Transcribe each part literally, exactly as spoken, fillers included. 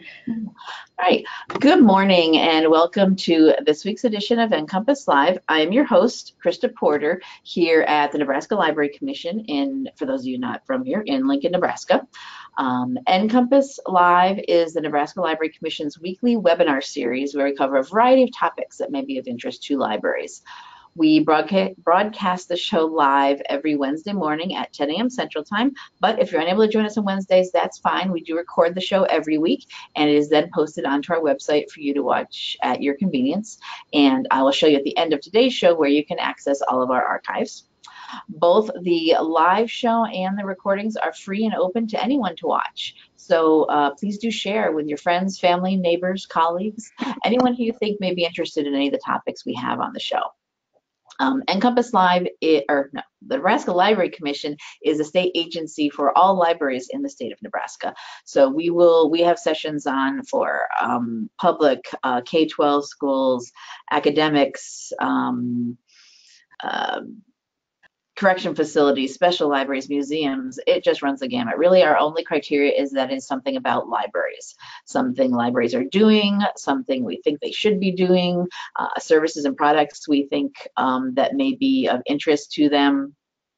All right. Good morning and welcome to this week's edition of NCompass Live. I'm your host, Krista Porter, here at the Nebraska Library Commission in, for those of you not from here, in Lincoln, Nebraska. Um, NCompass Live is the Nebraska Library Commission's weekly webinar series where we cover a variety of topics that may be of interest to libraries. We broadcast, broadcast the show live every Wednesday morning at ten A M Central Time, but if you're unable to join us on Wednesdays, that's fine. We do record the show every week, and it is then posted onto our website for you to watch at your convenience. And I will show you at the end of today's show where you can access all of our archives. Both the live show and the recordings are free and open to anyone to watch. So uh, please do share with your friends, family, neighbors, colleagues, anyone who you think may be interested in any of the topics we have on the show. Um, NCompass Live, it, or no, the Nebraska Library Commission is a state agency for all libraries in the state of Nebraska. So we will, we have sessions on for um, public uh, K twelve schools, academics, um, uh, correction facilities, special libraries, museums. It just runs the gamut. Really, our only criteria is that it's something about libraries, something libraries are doing, something we think they should be doing, uh, services and products we think um, that may be of interest to them.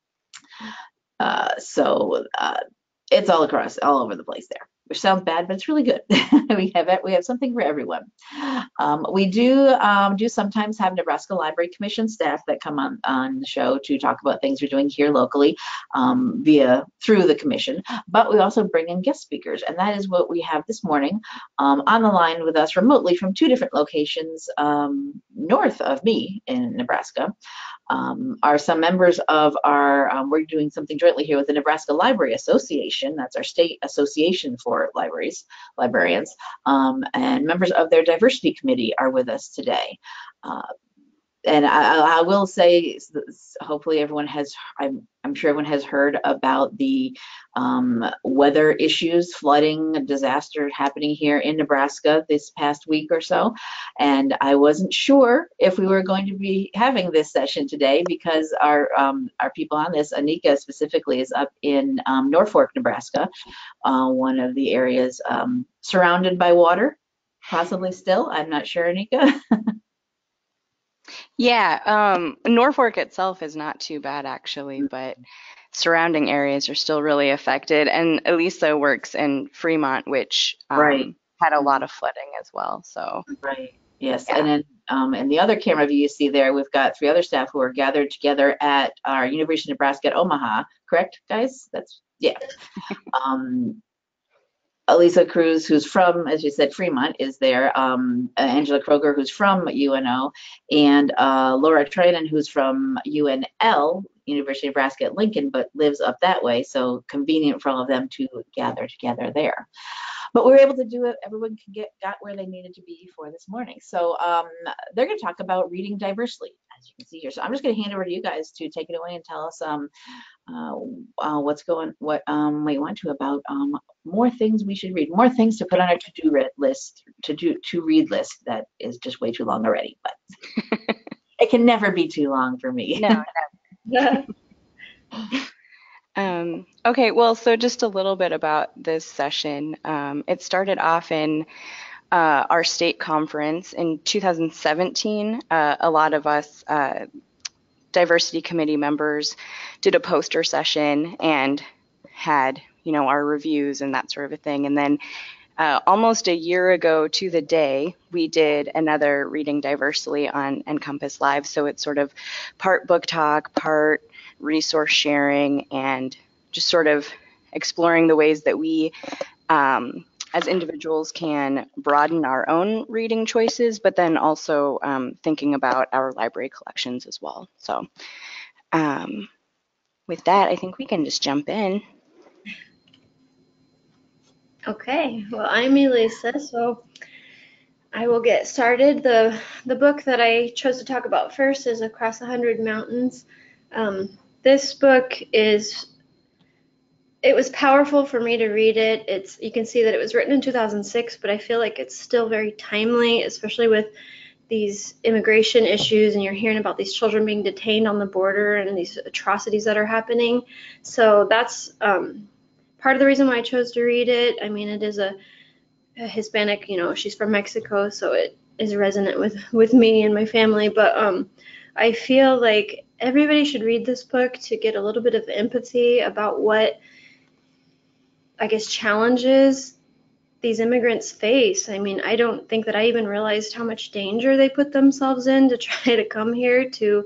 Uh, so uh, it's all across, all over the place there, which sounds bad, but it's really good. we have we have something for everyone. Um, we do um, do sometimes have Nebraska Library Commission staff that come on on the show to talk about things we're doing here locally um, via through the commission. But we also bring in guest speakers, and that is what we have this morning um, on the line with us remotely from two different locations um, north of me in Nebraska. Um, are some members of our, um, we're doing something jointly here with the Nebraska Library Association, that's our state association for libraries, librarians, um, and members of their diversity committee are with us today. Uh, and I, I will say, hopefully everyone has, I'm, I'm sure everyone has heard about the um, weather issues, flooding, disaster happening here in Nebraska this past week or so. And I wasn't sure if we were going to be having this session today because our um, our people on this, Anneka specifically, is up in um, Norfolk, Nebraska, uh, one of the areas um, surrounded by water, possibly still. I'm not sure, Anneka. Yeah, um, Norfolk itself is not too bad actually, but surrounding areas are still really affected. And Elisa works in Fremont, which Right. um, had a lot of flooding as well. So, Right. Yes. yeah. And then um, in the other camera view you see there, we've got three other staff who are gathered together at our University of Nebraska at Omaha. Correct, guys? That's, yeah. um, Elisa Cruz, who's from, as you said, Fremont, is there. Um, Angela Kroeger, who's from U N O, and uh, Laura Treinen, who's from U N L, University of Nebraska at Lincoln, but lives up that way. So convenient for all of them to gather together there. But we were able to do it. Everyone can get got where they needed to be for this morning. So um, they're going to talk about reading diversely, as you can see here. So I'm just going to hand over to you guys to take it away and tell us um, uh, uh, what's going, what um, we want to about um, more things we should read, more things to put on our to-do list, to do to read list that is just way too long already. But it can never be too long for me. No, no. Um, okay, well, so just a little bit about this session. Um, it started off in uh, our state conference in two thousand seventeen. Uh, a lot of us uh, diversity committee members did a poster session and had, you know, our reviews and that sort of a thing. And then uh, almost a year ago to the day, we did another Reading Diversely on NCompass Live. So it's sort of part book talk, part resource sharing, and just sort of exploring the ways that we um, as individuals can broaden our own reading choices, but then also um, thinking about our library collections as well. So um, with that, I think we can just jump in. Okay, well, I'm Elisa, so I will get started. The the book that I chose to talk about first is Across a Hundred Mountains. Um, this book is, it was powerful for me to read it. It's, you can see that it was written in two thousand six, but I feel like it's still very timely, especially with these immigration issues, and you're hearing about these children being detained on the border and these atrocities that are happening. So that's um, part of the reason why I chose to read it. I mean, it is a Hispanic, you know, she's from Mexico, so it is resonant with, with me and my family. But um, I feel like everybody should read this book to get a little bit of empathy about what, I guess, challenges these immigrants face. I mean, I don't think that I even realized how much danger they put themselves in to try to come here to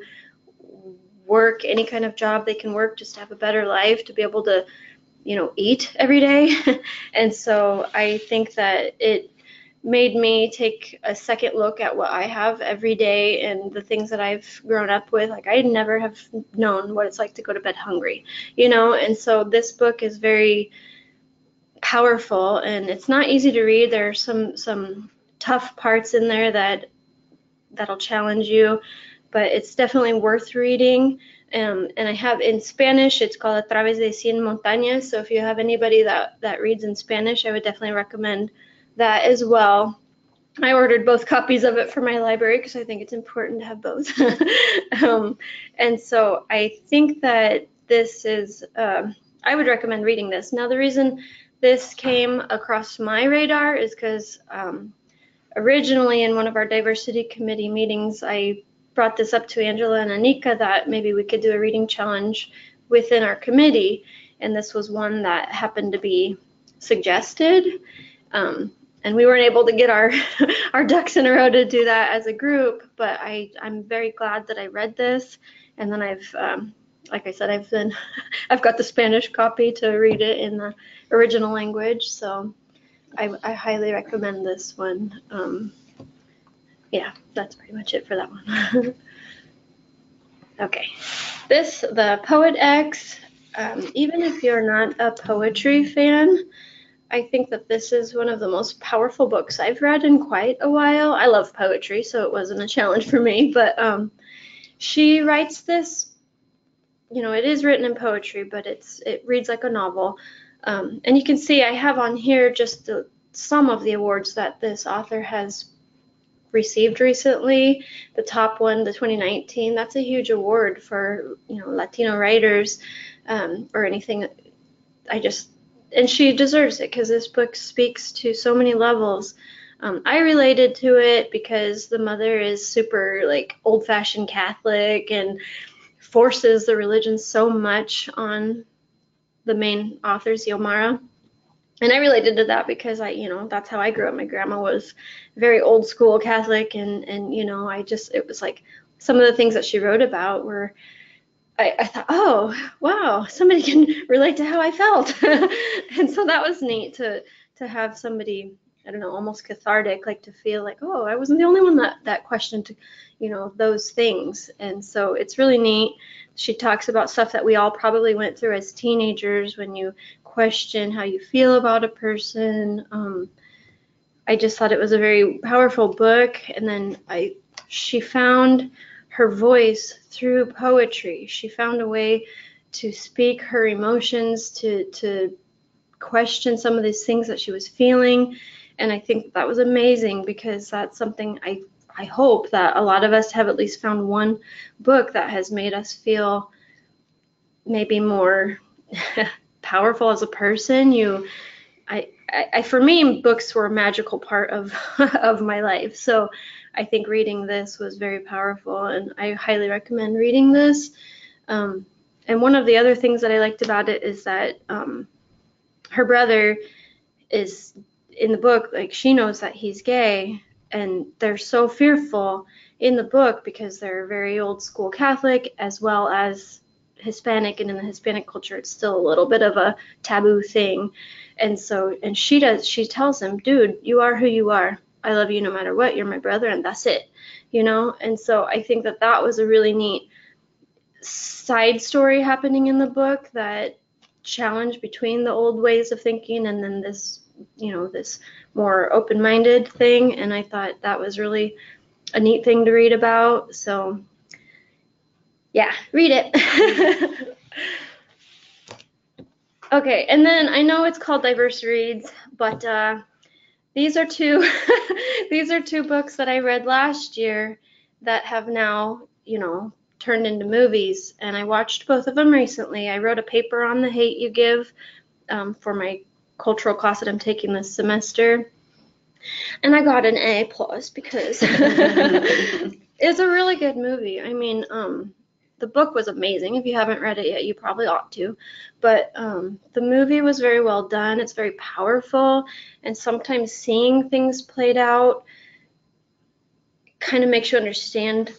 work any kind of job they can work, just to have a better life, to be able to, you know, eat every day. And so I think that it made me take a second look at what I have every day and the things that I've grown up with. Like, I never have known what it's like to go to bed hungry, you know. And so this book is very powerful, and it's not easy to read. There are some some tough parts in there that that'll challenge you, but it's definitely worth reading. Um, and I have in Spanish, it's called A Través de Cien Montañas. So if you have anybody that, that reads in Spanish, I would definitely recommend that as well. I ordered both copies of it for my library because I think it's important to have both. um, and so I think that this is, uh, I would recommend reading this. Now, the reason this came across my radar is because um, originally in one of our diversity committee meetings, I brought this up to Angela and Anneka that maybe we could do a reading challenge within our committee, and this was one that happened to be suggested. Um, and we weren't able to get our our ducks in a row to do that as a group, but I, I'm very glad that I read this. And then I've, um, like I said, I've been, I've got the Spanish copy to read it in the original language, so I, I highly recommend this one. Um, yeah, that's pretty much it for that one. Okay, this, the Poet X, um, even if you're not a poetry fan, I think that this is one of the most powerful books I've read in quite a while. I love poetry, so it wasn't a challenge for me, but um, she writes this, you know, it is written in poetry, but it's it reads like a novel. Um, and you can see I have on here just the, some of the awards that this author has received recently. The top one, the twenty nineteen, that's a huge award for, you know, Latino writers, um, or anything. I just, and she deserves it because this book speaks to so many levels. Um, I related to it because the mother is super like old-fashioned Catholic and forces the religion so much on the main author, Xiomara. And I related to that because I, you know, that's how I grew up. My grandma was very old school Catholic, and, and you know, I just, it was like some of the things that she wrote about were, I, I thought, oh, wow, somebody can relate to how I felt. And so that was neat to, to have somebody, I don't know, almost cathartic, like to feel like, oh, I wasn't the only one that, that questioned, you know, those things. And so it's really neat. She talks about stuff that we all probably went through as teenagers when you question how you feel about a person. Um, I just thought it was a very powerful book. And then I, she found her voice through poetry. She found a way to speak her emotions, to, to question some of these things that she was feeling. And I think that was amazing because that's something I, I hope that a lot of us have at least found one book that has made us feel maybe more powerful as a person. You, I, I, for me, books were a magical part of of my life. So I think reading this was very powerful, and I highly recommend reading this. Um, and one of the other things that I liked about it is that um, her brother is in the book, like she knows that he's gay, and they're so fearful in the book because they're very old school Catholic as well as Hispanic, and in the Hispanic culture it's still a little bit of a taboo thing. And so, and she does, she tells him, dude, you are who you are. I love you no matter what. You're my brother, and that's it, you know? And so I think that that was a really neat side story happening in the book, that challenge between the old ways of thinking and then this, you know, this more open-minded thing. And I thought that was really a neat thing to read about. So yeah, read it. Okay, and then I know it's called Diverse Reads, but uh, these are two these are two books that I read last year that have now, you know, turned into movies, and I watched both of them recently. I wrote a paper on The Hate You Give um, for my cultural class that I'm taking this semester, And I got an A plus because it's a really good movie. I mean, um, the book was amazing. If you haven't read it yet, you probably ought to. But um, the movie was very well done. It's very powerful, and sometimes seeing things played out kind of makes you understand,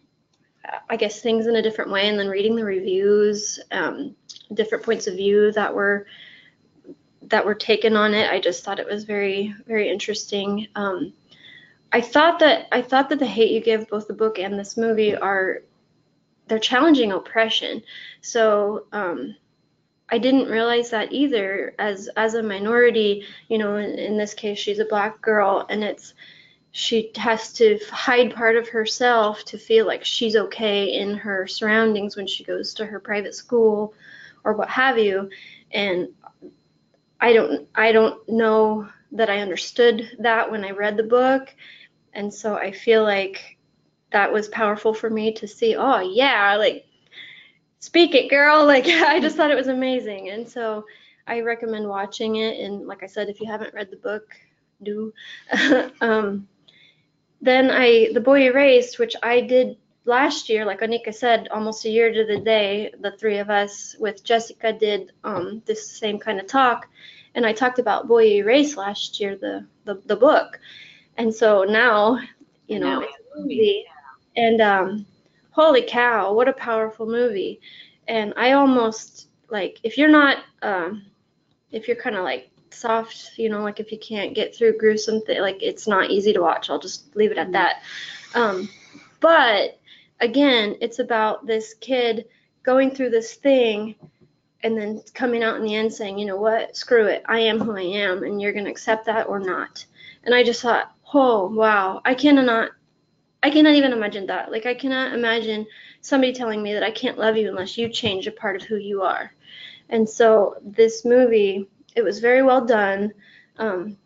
I guess, things in a different way. And then reading the reviews, um, different points of view that were that were taken on it, I just thought it was very, very interesting. Um, I thought that I thought that the hate you give, both the book and this movie, are they're challenging oppression. So um, I didn't realize that either. As as a minority, you know, in, in this case, she's a black girl, and it's she has to hide part of herself to feel like she's okay in her surroundings when she goes to her private school or what have you. And I don't I don't know that I understood that when I read the book. And so I feel like that was powerful for me to see, oh yeah, like speak it, girl. Like I just thought it was amazing. And so I recommend watching it. And like I said, if you haven't read the book, do. um, then I The Boy Erased, which I did last year, like Anneka said, almost a year to the day, the three of us with Jessica did um, this same kind of talk. And I talked about Boy Erased last year, the, the, the book. And so now, you know, it's a movie. And um, holy cow, what a powerful movie. And I almost, like, if you're not, um, if you're kind of like soft, you know, like if you can't get through gruesome thing, like it's not easy to watch. I'll just leave it at that. Um, but again, it's about this kid going through this thing and then coming out in the end saying, you know what, screw it, I am who I am, and you're gonna accept that or not. And I just thought, oh wow, I cannot, I cannot even imagine that. Like I cannot imagine somebody telling me that I can't love you unless you change a part of who you are. And so this movie, it was very well done. Um,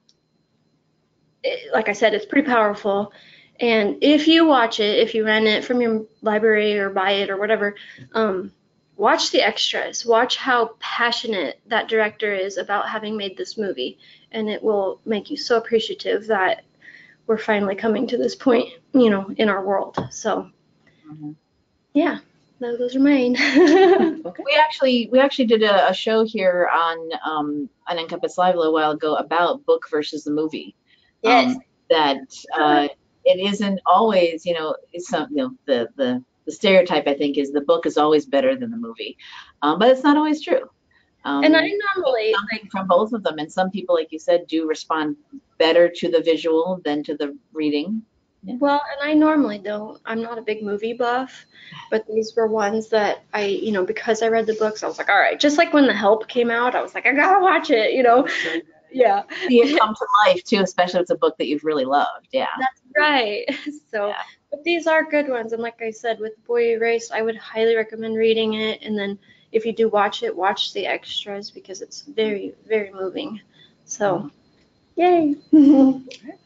it, like I said, it's pretty powerful. And if you watch it, if you rent it from your library or buy it or whatever, um, watch the extras. Watch how passionate that director is about having made this movie. And it will make you so appreciative that we're finally coming to this point, you know, in our world. So, mm-hmm. yeah. No, those are mine. Okay. We actually we actually did a, a show here on um, on NCompass Live a little while ago about book versus the movie. Yes. Um, that uh, it isn't always, you know, it's some, you know, the, the the stereotype I think is the book is always better than the movie, um, but it's not always true. Um, and I normally like from both of them, and some people, like you said, do respond better to the visual than to the reading. Yeah. Well, and I normally don't. I'm not a big movie buff, but these were ones that I, you know, because I read the books, I was like, all right. Just like when The Help came out, I was like, I gotta watch it, you know. Yeah. See it come to life too, especially if it's a book that you've really loved. Yeah. That's right. So, yeah. But these are good ones, and like I said, with Boy Erased, I would highly recommend reading it. And then if you do watch it, watch the extras because it's very, very moving. So, mm-hmm. Yay.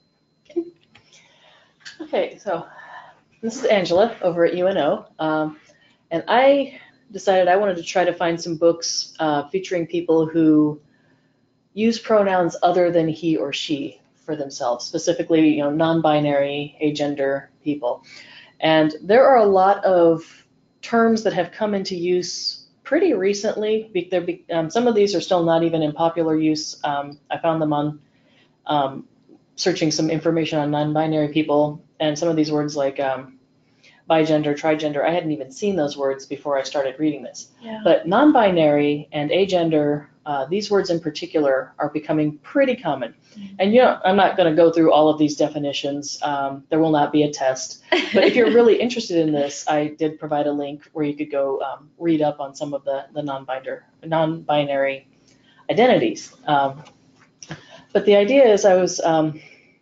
Okay, so this is Angela over at U N O, um, and I decided I wanted to try to find some books uh, featuring people who use pronouns other than he or she for themselves, specifically, you know, non-binary, agender people. And there are a lot of terms that have come into use pretty recently. Be, um, some of these are still not even in popular use. Um, I found them on um, searching some information on non-binary people, and some of these words like um, bigender, trigender, I hadn't even seen those words before I started reading this. Yeah. But non-binary and agender, uh, these words in particular are becoming pretty common. Mm-hmm. And you know, I'm not going to go through all of these definitions. Um, there will not be a test. But if you're really interested in this, I did provide a link where you could go um, read up on some of the, the non-binder, non-binary identities. Um, but the idea is I was... Um,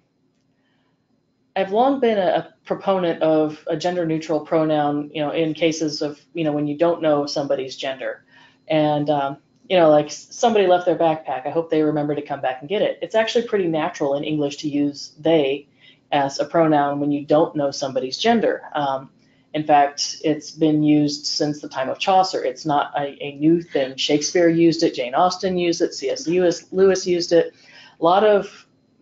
I've long been a, a proponent of a gender-neutral pronoun, you know, in cases of, you know, when you don't know somebody's gender. And, um, you know, like somebody left their backpack, I hope they remember to come back and get it. It's actually pretty natural in English to use they as a pronoun when you don't know somebody's gender. Um, in fact, it's been used since the time of Chaucer. It's not a, a new thing. Shakespeare used it, Jane Austen used it, C S Lewis, Lewis used it. A lot of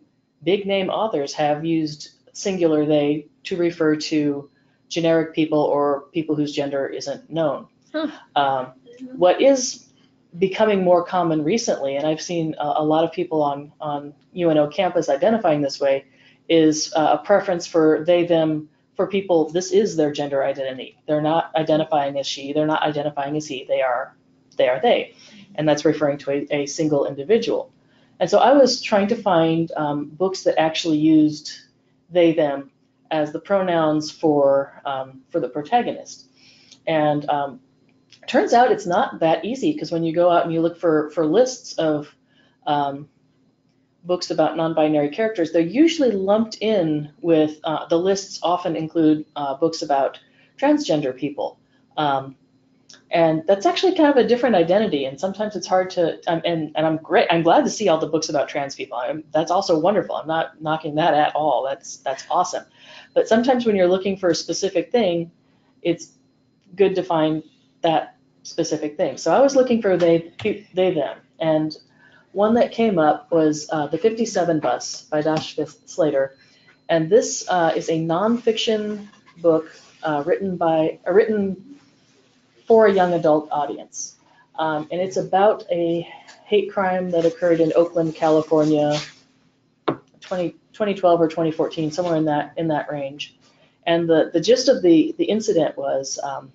big name authors have used singular they to refer to generic people or people whose gender isn't known. Huh. Um, what is becoming more common recently, and I've seen a, a lot of people on, on U N O campus identifying this way, is uh, a preference for they, them, for people, this is their gender identity. They're not identifying as she, they're not identifying as he, they are they. Are they. And that's referring to a, a single individual. And so I was trying to find um, books that actually used they, them as the pronouns for, um, for the protagonist. And um, turns out it's not that easy, because when you go out and you look for, for lists of um, books about non-binary characters, they're usually lumped in with, uh, the lists often include uh, books about transgender people. Um, and that's actually kind of a different identity, and sometimes it's hard to, um, and, and I'm great, I'm glad to see all the books about trans people. I'm, that's also wonderful. I'm not knocking that at all. That's, that's awesome. But sometimes when you're looking for a specific thing, it's good to find that specific thing. So I was looking for they, they, them, and one that came up was uh, The fifty-seven Bus by Dash Slater, and this uh, is a nonfiction book uh, written by uh, written for a young adult audience, um, and it's about a hate crime that occurred in Oakland, California, twenty twelve or twenty fourteen, somewhere in that in that range. And the the gist of the the incident was um,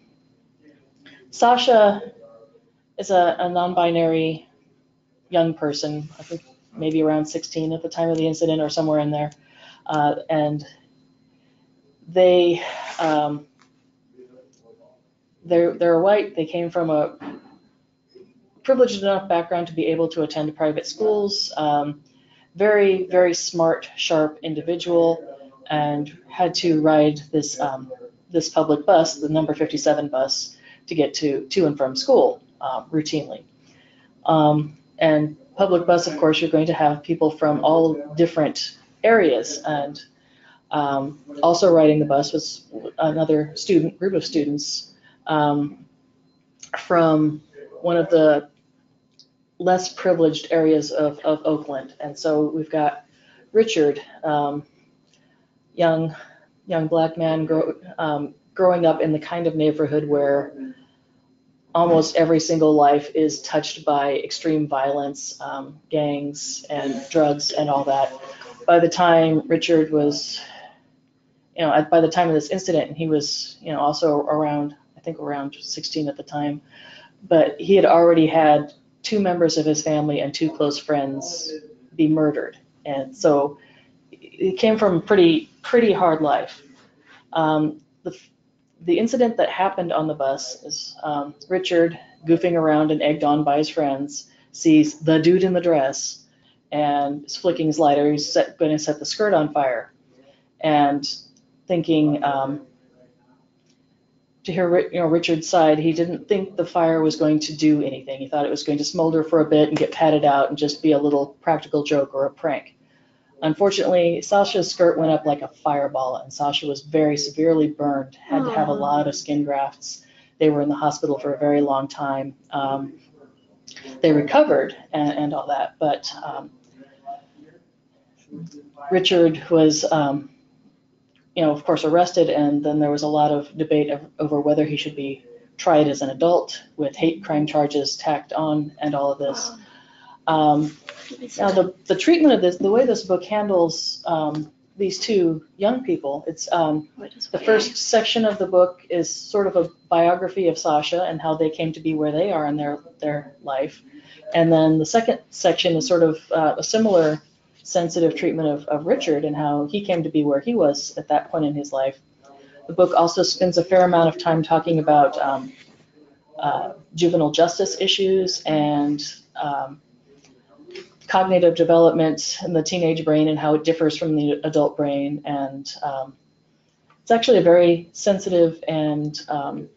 Sasha is a, a non-binary young person, I think maybe around sixteen at the time of the incident or somewhere in there. Uh, and they, um, they're, they're white. They came from a privileged enough background to be able to attend private schools. Um, very, very smart, sharp individual, and had to ride this, um, this public bus, the number fifty-seven bus, to get to, to and from school uh, routinely. Um, and public bus, of course, you're going to have people from all different areas. And um, also riding the bus was another student, group of students um, from one of the less privileged areas of, of Oakland. And so we've got Richard, um, young, young black man grow, um, growing up in the kind of neighborhood where almost every single life is touched by extreme violence, um, gangs and drugs and all that. By the time Richard was, you know, by the time of this incident, he was, you know, also around, I think around sixteen at the time, but he had already had two members of his family and two close friends be murdered. And so it came from a pretty, pretty hard life. Um, the, The incident that happened on the bus is um, Richard, goofing around and egged on by his friends, sees the dude in the dress and is flicking his lighter. He's set, going to set the skirt on fire, and thinking um, to hear you know Richard's side, he didn't think the fire was going to do anything. He thought it was going to smolder for a bit and get patted out and just be a little practical joke or a prank. Unfortunately, Sasha's skirt went up like a fireball, and Sasha was very severely burned, had to have a lot of skin grafts. They were in the hospital for a very long time. Um, they recovered and, and all that, but um, Richard was, um, you know, of course, arrested, and then there was a lot of debate of, over whether he should be tried as an adult with hate crime charges tacked on and all of this. Um, now, the, the treatment of this, the way this book handles um, these two young people, it's um, the first section of the book is sort of a biography of Sasha and how they came to be where they are in their, their life. And then the second section is sort of uh, a similar sensitive treatment of, of Richard and how he came to be where he was at that point in his life. The book also spends a fair amount of time talking about um, uh, juvenile justice issues and um, cognitive development in the teenage brain and how it differs from the adult brain. And um, it's actually a very sensitive and um,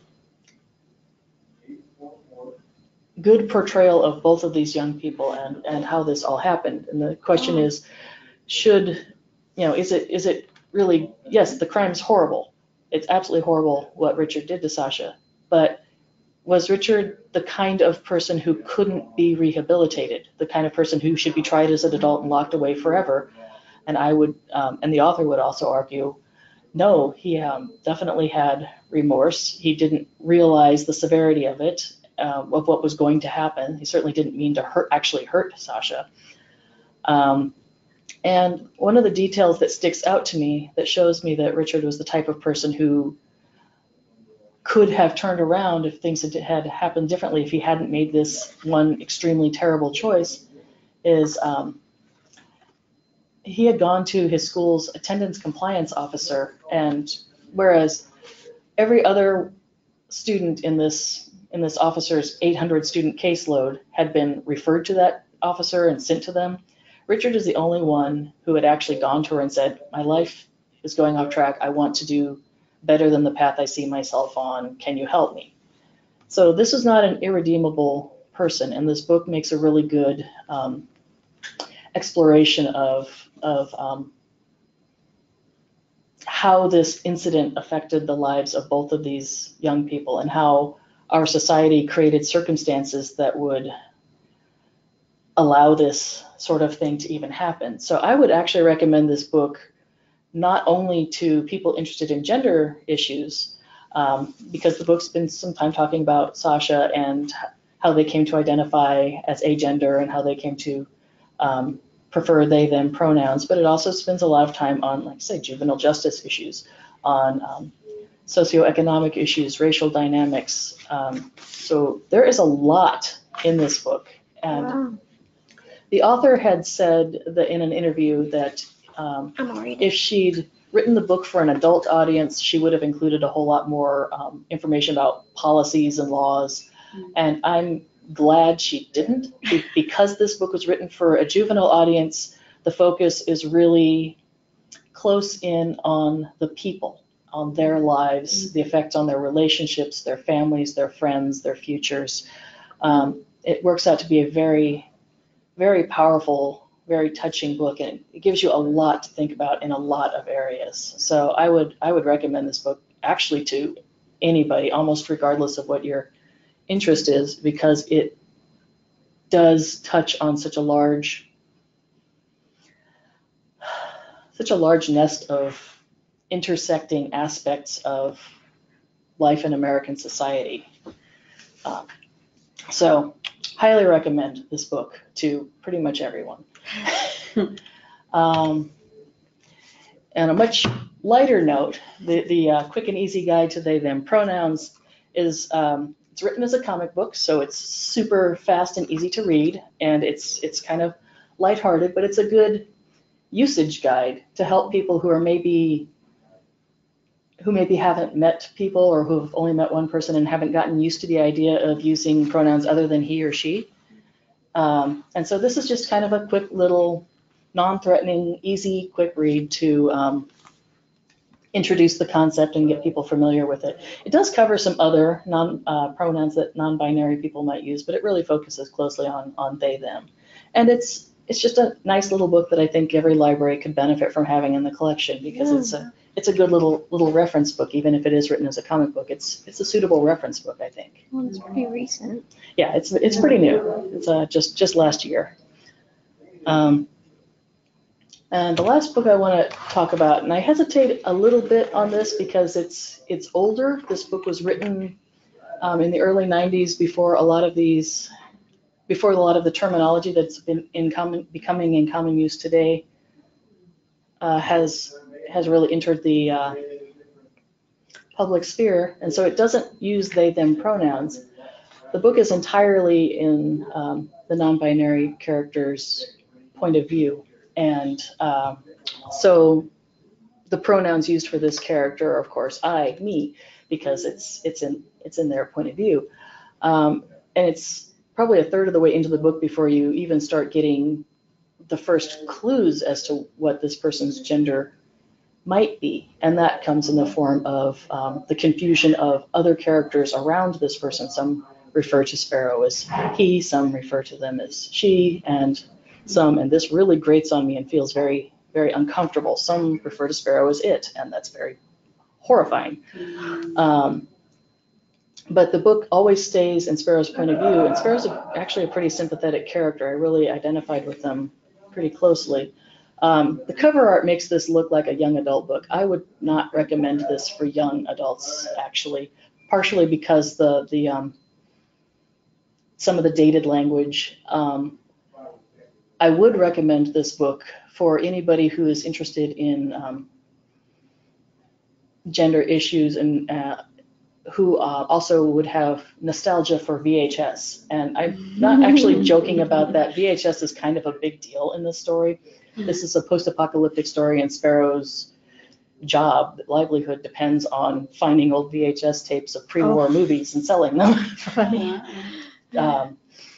good portrayal of both of these young people and, and how this all happened. And the question is, should, you know, is it is it really, yes, the crime's horrible. It's absolutely horrible what Richard did to Sasha, but was Richard the kind of person who couldn't be rehabilitated, the kind of person who should be tried as an adult and locked away forever? and I would, um, and the author would also argue, no, he um, definitely had remorse. He didn't realize the severity of it, uh, of what was going to happen. He certainly didn't mean to hurt, actually hurt Sasha. Um, and one of the details that sticks out to me that shows me that Richard was the type of person who could have turned around if things had, had happened differently, if he hadn't made this one extremely terrible choice, is um, he had gone to his school's attendance compliance officer, and whereas every other student in this in this officer's eight hundred student caseload had been referred to that officer and sent to them, Richard is the only one who had actually gone to her and said, my life is going off track. I want to do better than the path I see myself on. Can you help me? So this is not an irredeemable person, and this book makes a really good um, exploration of, of um, how this incident affected the lives of both of these young people, and how our society created circumstances that would allow this sort of thing to even happen. So I would actually recommend this book not only to people interested in gender issues, um, because the book's been some time talking about Sasha and how they came to identify as agender and how they came to um, prefer they, them pronouns, but it also spends a lot of time on, like I say, juvenile justice issues, on um, socioeconomic issues, racial dynamics. Um, so there is a lot in this book. And Wow. the author had said that in an interview that um, if she'd written the book for an adult audience, she would have included a whole lot more um, information about policies and laws. Mm-hmm. And I'm glad she didn't, because this book was written for a juvenile audience. The focus is really close in on the people, on their lives, mm-hmm. the effects on their relationships, their families, their friends, their futures. Um, it works out to be a very, very powerful, very touching book, and it gives you a lot to think about in a lot of areas. So I would I would recommend this book actually to anybody, almost regardless of what your interest is, because it does touch on such a large such a large nest of intersecting aspects of life in American society. Um, so highly recommend this book to pretty much everyone. um, and a much lighter note, the, the uh, quick and easy guide to they, them pronouns is um, it's written as a comic book, so it's super fast and easy to read, and it's it's kind of lighthearted, but it's a good usage guide to help people who are maybe who maybe haven't met people, or who have only met one person and haven't gotten used to the idea of using pronouns other than he or she. Um, and so this is just kind of a quick little non-threatening, easy, quick read to um, introduce the concept and get people familiar with it. It does cover some other non uh, pronouns that non-binary people might use, but it really focuses closely on on they, them. And it's it's just a nice little book that I think every library could benefit from having in the collection, because yeah. it's a it's a good little little reference book, even if it is written as a comic book. It's it's a suitable reference book, I think. Well, it's pretty recent. Yeah, it's it's pretty new. It's uh, just just last year. Um, and the last book I want to talk about, and I hesitate a little bit on this because it's it's older. This book was written um, in the early nineties, before a lot of these, before a lot of the terminology that's been in common, becoming in common use today uh, has has really entered the uh, public sphere, and so it doesn't use they, them pronouns. The book is entirely in um, the non-binary character's point of view, and uh, so the pronouns used for this character are, of course, I, me, because it's it's in it's in their point of view, um, and it's probably a third of the way into the book before you even start getting the first clues as to what this person's gender might be, and that comes in the form of um, the confusion of other characters around this person. Some refer to Sparrow as he, some refer to them as she, and some, and this really grates on me and feels very, very uncomfortable, some refer to Sparrow as it, and that's very horrifying. Um, but the book always stays in Sparrow's point of view, and Sparrow's a, actually a pretty sympathetic character. I really identified with them pretty closely. Um, the cover art makes this look like a young adult book. I would not recommend this for young adults, actually, partially because the the um, some of the dated language. Um, I would recommend this book for anybody who is interested in um, gender issues and uh, who uh, also would have nostalgia for V H S. And I'm not actually joking about that. V H S is kind of a big deal in this story. This is a post-apocalyptic story, and Sparrow's job, livelihood, depends on finding old V H S tapes of pre-war oh. movies and selling them for money. Um,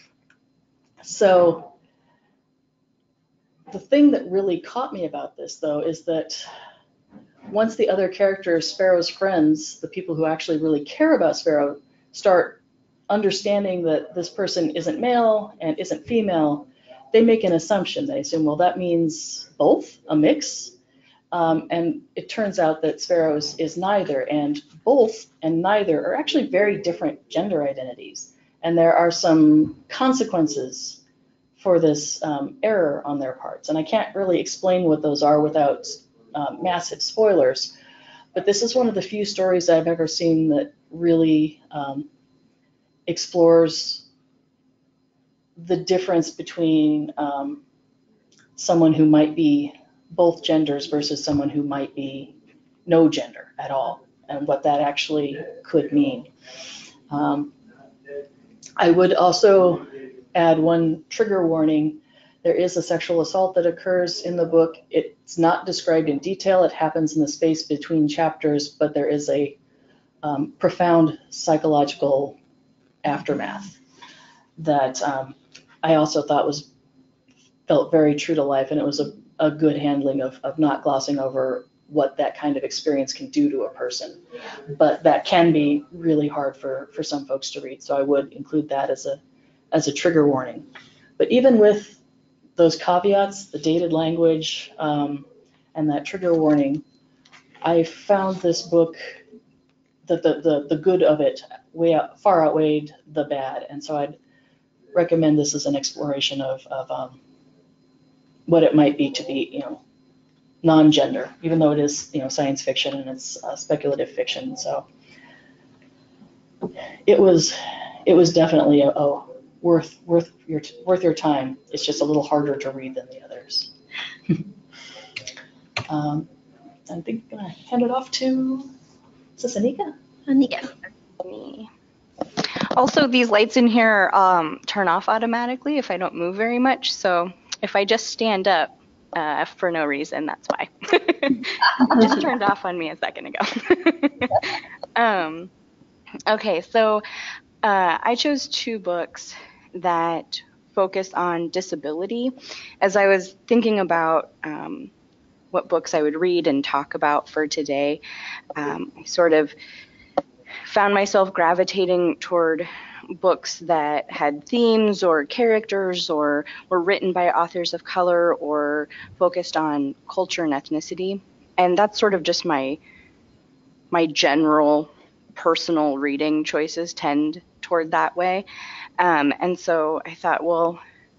so the thing that really caught me about this, though, is that once the other characters, Sparrow's friends, the people who actually really care about Sparrow, start understanding that this person isn't male and isn't female, they make an assumption. They assume, well, that means both, a mix. Um, and it turns out that Sparrow's is neither, and both and neither are actually very different gender identities. And there are some consequences for this um, error on their parts. And I can't really explain what those are without uh, massive spoilers, but this is one of the few stories I've ever seen that really um, explores the difference between um, someone who might be both genders versus someone who might be no gender at all, and what that actually could mean. Um, I would also add one trigger warning. There is a sexual assault that occurs in the book. It's not described in detail. It happens in the space between chapters, but there is a um, profound psychological aftermath that um, I also thought was felt very true to life, and it was a, a good handling of, of not glossing over what that kind of experience can do to a person. But that can be really hard for, for some folks to read, so I would include that as a as a trigger warning. But even with those caveats, the dated language, um, and that trigger warning, I found this book, that the, the, the good of it way out, far outweighed the bad. And so I'd recommend this as an exploration of, of um, what it might be to be, you know, non-gender, even though it is, you know, science fiction and it's uh, speculative fiction. So it was, it was definitely a, a worth worth your worth your time. It's just a little harder to read than the others. um, I think I'm gonna hand it off to, is this Anneka? Anneka. Me. Also, these lights in here um, turn off automatically if I don't move very much. So if I just stand up uh, for no reason, that's why. It just turned off on me a second ago. um, okay, so uh, I chose two books that focus on disability. As I was thinking about um, what books I would read and talk about for today, um, I sort of found myself gravitating toward books that had themes or characters or were written by authors of color or focused on culture and ethnicity. And that's sort of just my my general personal reading choices tend toward that way. Um, and so I thought, well,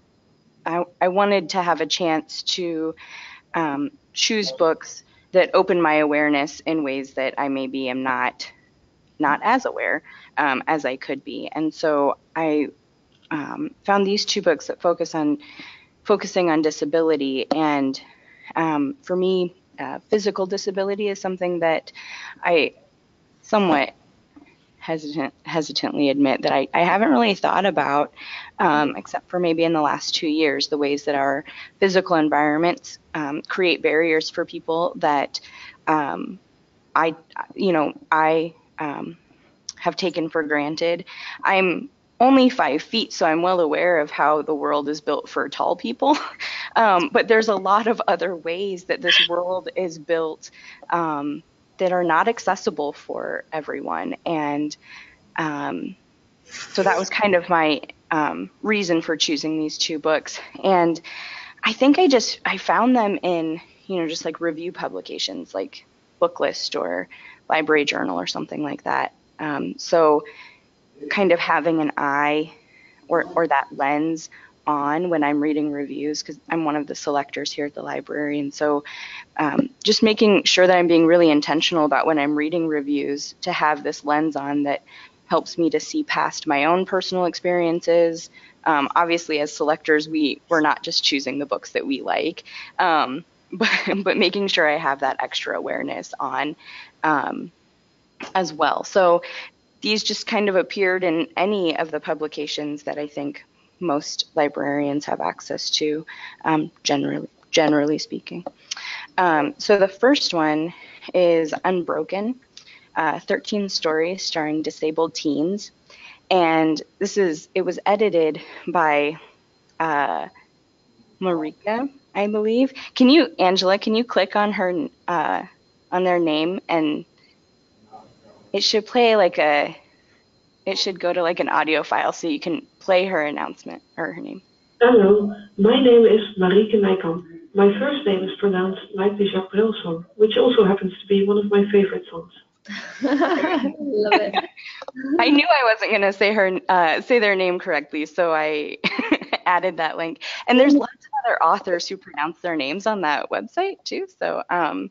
I, I wanted to have a chance to um, choose books that open my awareness in ways that I maybe am not not as aware um, as I could be. And so I um, found these two books that focus on focusing on disability. And um, for me, uh, physical disability is something that I somewhat hesitant, hesitantly admit that I, I haven't really thought about, um, except for maybe in the last two years, the ways that our physical environments um, create barriers for people that um, I, you know, I um, have taken for granted. I'm only five feet, so I'm well aware of how the world is built for tall people. um, but there's a lot of other ways that this world is built um, that are not accessible for everyone. And um, so that was kind of my um, reason for choosing these two books. And I think I just, I found them in, you know, just like review publications like Booklist or Library Journal or something like that. Um, so kind of having an eye or, or that lens on when I'm reading reviews, because I'm one of the selectors here at the library. And so um, just making sure that I'm being really intentional about when I'm reading reviews to have this lens on that helps me to see past my own personal experiences. Um, obviously, as selectors, we, we're not just choosing the books that we like, um, but, but making sure I have that extra awareness on um, as well. So these just kind of appeared in any of the publications that I think most librarians have access to, um, generally, generally speaking. Um, so the first one is Unbroken, uh, thirteen stories starring disabled teens. And this is, it was edited by uh, Marika, I believe. Can you, Angela, can you click on her, uh, on their name, and it should play like a, it should go to like an audio file so you can play her announcement or her name. Hello, my name is Marieke Nijkamp. My first name is pronounced like the Jacques Brel song, which also happens to be one of my favorite songs. Love it. I knew I wasn't going to say her uh, say their name correctly, so I added that link. And there's lots of other authors who pronounce their names on that website too. So um,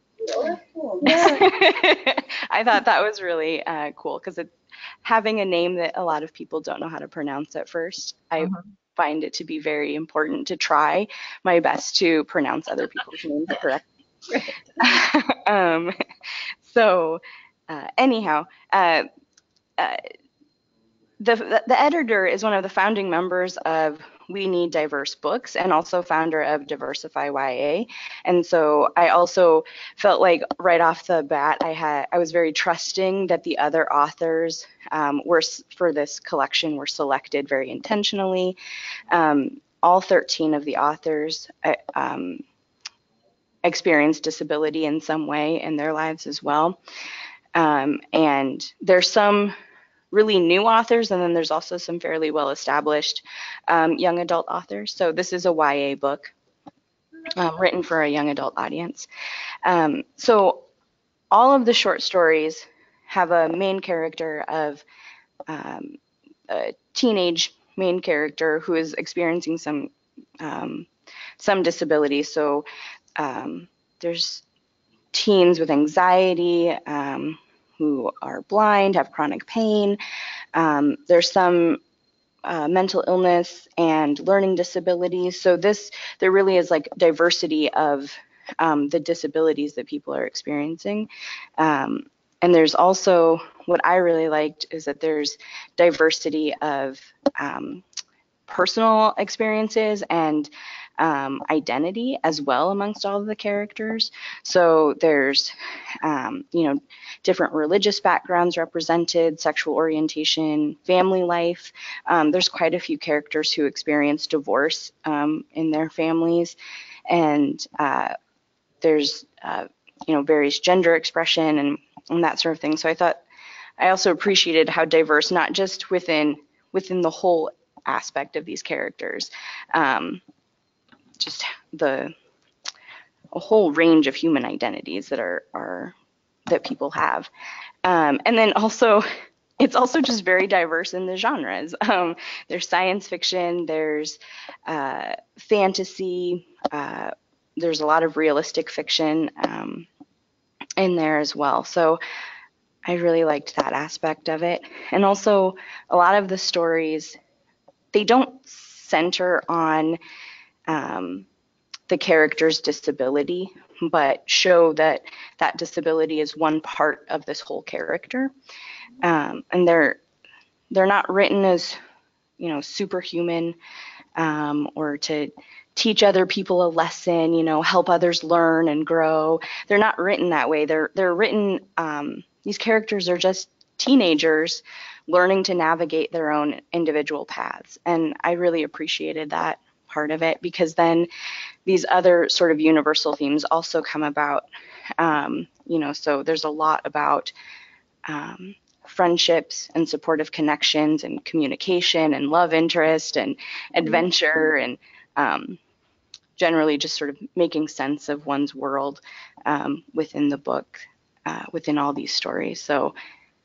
I thought that was really uh, cool, because it's having a name that a lot of people don't know how to pronounce at first. I uh-huh. find it to be very important to try my best to pronounce other people's names correctly. um, so uh, anyhow, uh, uh, the, the the editor is one of the founding members of We Need Diverse Books, and also founder of Diversify Y A. And so I also felt like right off the bat, I had I was very trusting that the other authors um, were for this collection were selected very intentionally. Um, all thirteen of the authors uh, um, experienced disability in some way in their lives as well. Um, and there's some really new authors, and then there's also some fairly well-established um, young adult authors. So this is a Y A book um, written for a young adult audience. Um, so all of the short stories have a main character of um, a teenage main character who is experiencing some um, some disability. So um, there's teens with anxiety, um, who are blind, have chronic pain. Um, there's some uh, mental illness and learning disabilities. So this, there really is like diversity of um, the disabilities that people are experiencing. Um, and there's also, what I really liked is that there's diversity of um, personal experiences and um, identity as well amongst all of the characters. So there's, um, you know, different religious backgrounds represented, sexual orientation, family life. Um, there's quite a few characters who experience divorce um, in their families, and uh, there's, uh, you know, various gender expression and, and that sort of thing. So I thought, I also appreciated how diverse, not just within within the whole aspect of these characters, um, just the a whole range of human identities that are are that people have, um, and then also it's also just very diverse in the genres. Um, there's science fiction, there's uh, fantasy, uh, there's a lot of realistic fiction um, in there as well. So I really liked that aspect of it, and also a lot of the stories, they don't center on um, the character's disability, but show that that disability is one part of this whole character. Um, and they're they're not written as, you know, superhuman um, or to teach other people a lesson, you know, help others learn and grow. They're not written that way. They're they're written. Um, these characters are just teenagers learning to navigate their own individual paths. And I really appreciated that part of it, because then these other sort of universal themes also come about. Um, you know, so there's a lot about um, friendships and supportive connections and communication and love interest and adventure and um, generally just sort of making sense of one's world um, within the book, uh, within all these stories. So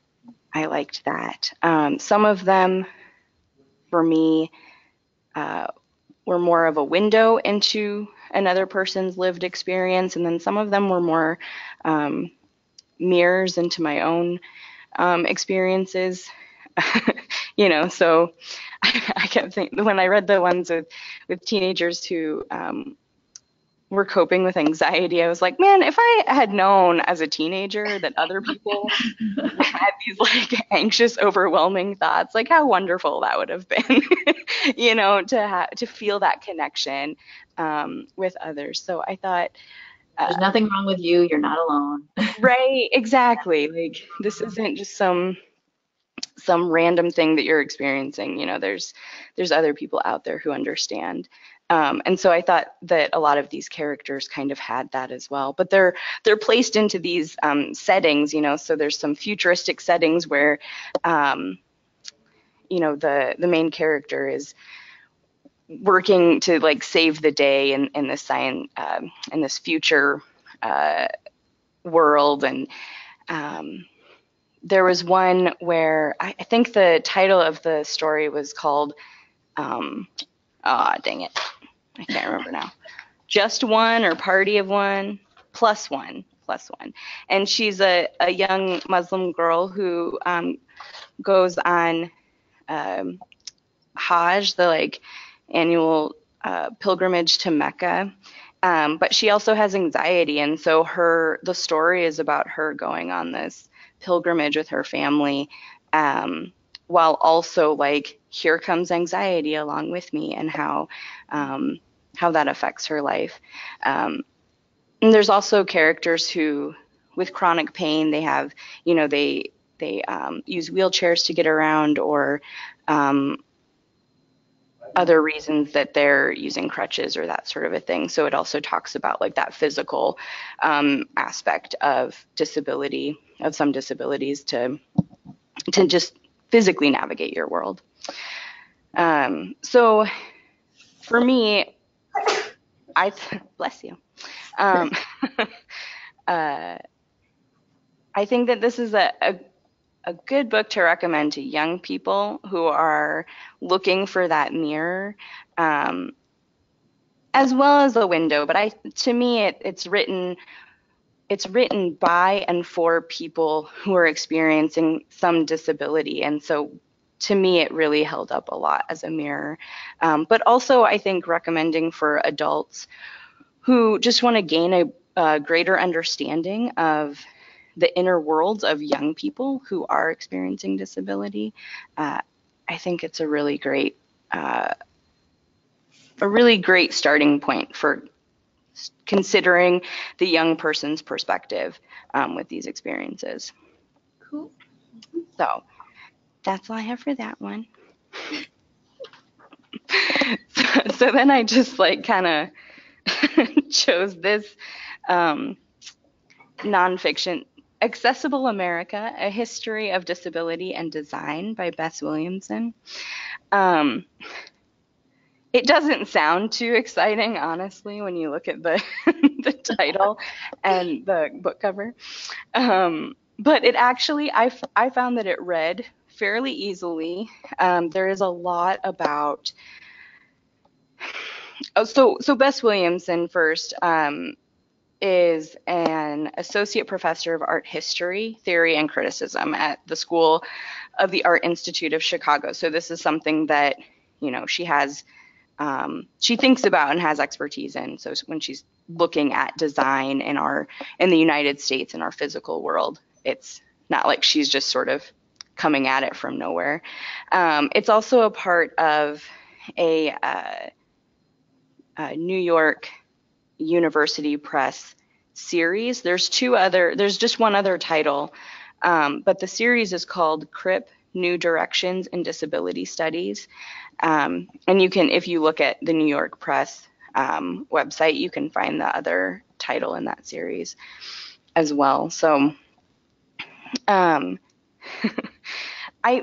I liked that. Um, some of them, for me, uh, were more of a window into another person's lived experience, and then some of them were more um, mirrors into my own um, experiences. You know, so I, I kept thinking, when I read the ones with, with teenagers who um, were coping with anxiety, I was like, man, if I had known as a teenager that other people had these like anxious, overwhelming thoughts, like how wonderful that would have been, you know, to have to feel that connection um, with others. So I thought, uh, There's nothing wrong with you. You're not alone. right, exactly. Like this isn't just some some random thing that you're experiencing. You know, there's there's other people out there who understand. Um, and so I thought that a lot of these characters kind of had that as well, but they're they're placed into these um, settings, you know. So there's some futuristic settings where, um, you know, the the main character is working to like save the day in in this science um, in this future uh, world, and um, there was one where I, I think the title of the story was called. Um, Ah, oh, dang it. I can't remember now. Just One or Party of One, Plus One, Plus One. And she's a, a young Muslim girl who um, goes on um, Hajj, the like annual uh, pilgrimage to Mecca. Um, but she also has anxiety, and so her the story is about her going on this pilgrimage with her family, um, while also like here comes anxiety along with me, and how um, how that affects her life. Um, and there's also characters who, with chronic pain, they have you know they they um, use wheelchairs to get around, or um, other reasons that they're using crutches or that sort of a thing. So it also talks about like that physical um, aspect of disability, of some disabilities, to to just physically navigate your world. Um, so for me, I bless you. Um, uh, I think that this is a, a a good book to recommend to young people who are looking for that mirror. Um, as well as a window, but I, to me, it, it's written, it's written by and for people who are experiencing some disability, and so to me, it really held up a lot as a mirror. Um, but also, I think recommending for adults who just want to gain a, a greater understanding of the inner worlds of young people who are experiencing disability. Uh, I think it's a really great. Uh, a really great starting point for considering the young person's perspective um, with these experiences. Cool. So that's all I have for that one. so, so then I just like kind of chose this um, nonfiction, Accessible America, A History of Disability and Design by Bess Williamson. Um, It doesn't sound too exciting, honestly, when you look at the the title and the book cover. Um, but it actually, I, I found that it read fairly easily. Um, there is a lot about, oh, so, so Bess Williamson first um, is an associate professor of art history, theory, and criticism at the School of the Art Institute of Chicago. So this is something that, you know, she has Um, she thinks about and has expertise in. So when she's looking at design in our in the United States, in our physical world, it's not like she's just sort of coming at it from nowhere. Um, it's also a part of a, uh, a New York University Press series. There's two other. There's just one other title, um, but the series is called C R I P: New Directions in Disability Studies. Um, and you can, if you look at the New York Press um, website, you can find the other title in that series as well. So um, I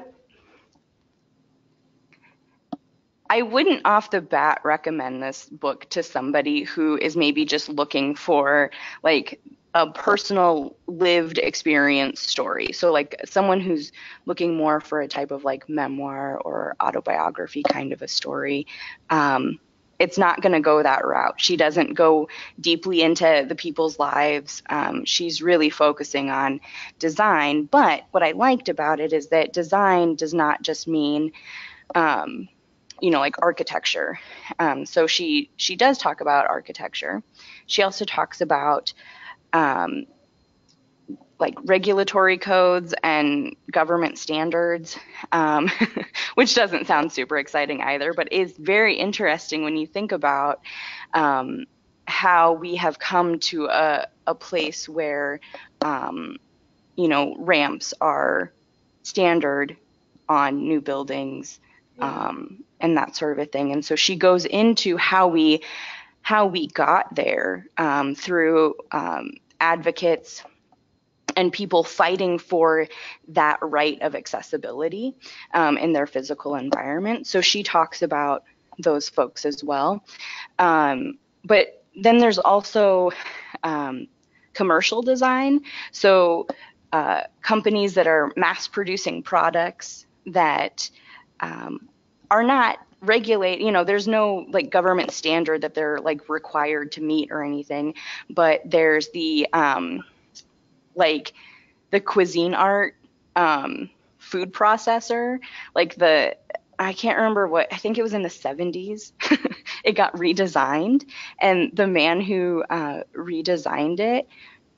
I wouldn't off the bat recommend this book to somebody who is maybe just looking for like a personal lived experience story. So like someone who's looking more for a type of like memoir or autobiography kind of a story. Um, it's not going to go that route. She doesn't go deeply into the people's lives. Um, she's really focusing on design. But what I liked about it is that design does not just mean, um, you know, like architecture. Um, so she she does talk about architecture. She also talks about um, like regulatory codes and government standards, um, which doesn't sound super exciting either, but is very interesting when you think about um, how we have come to a, a place where, um, you know, ramps are standard on new buildings, um, and that sort of a thing. And so she goes into how we how we got there um, through um, advocates and people fighting for that right of accessibility um, in their physical environment. So she talks about those folks as well. Um, but then there's also um, commercial design. So uh, companies that are mass producing products that um, are not regulate, you know, there's no like government standard that they're like required to meet or anything, but there's the um, like the cuisine art um, food processor, like the, I can't remember what, I think it was in the seventies. It got redesigned, and the man who uh, redesigned it,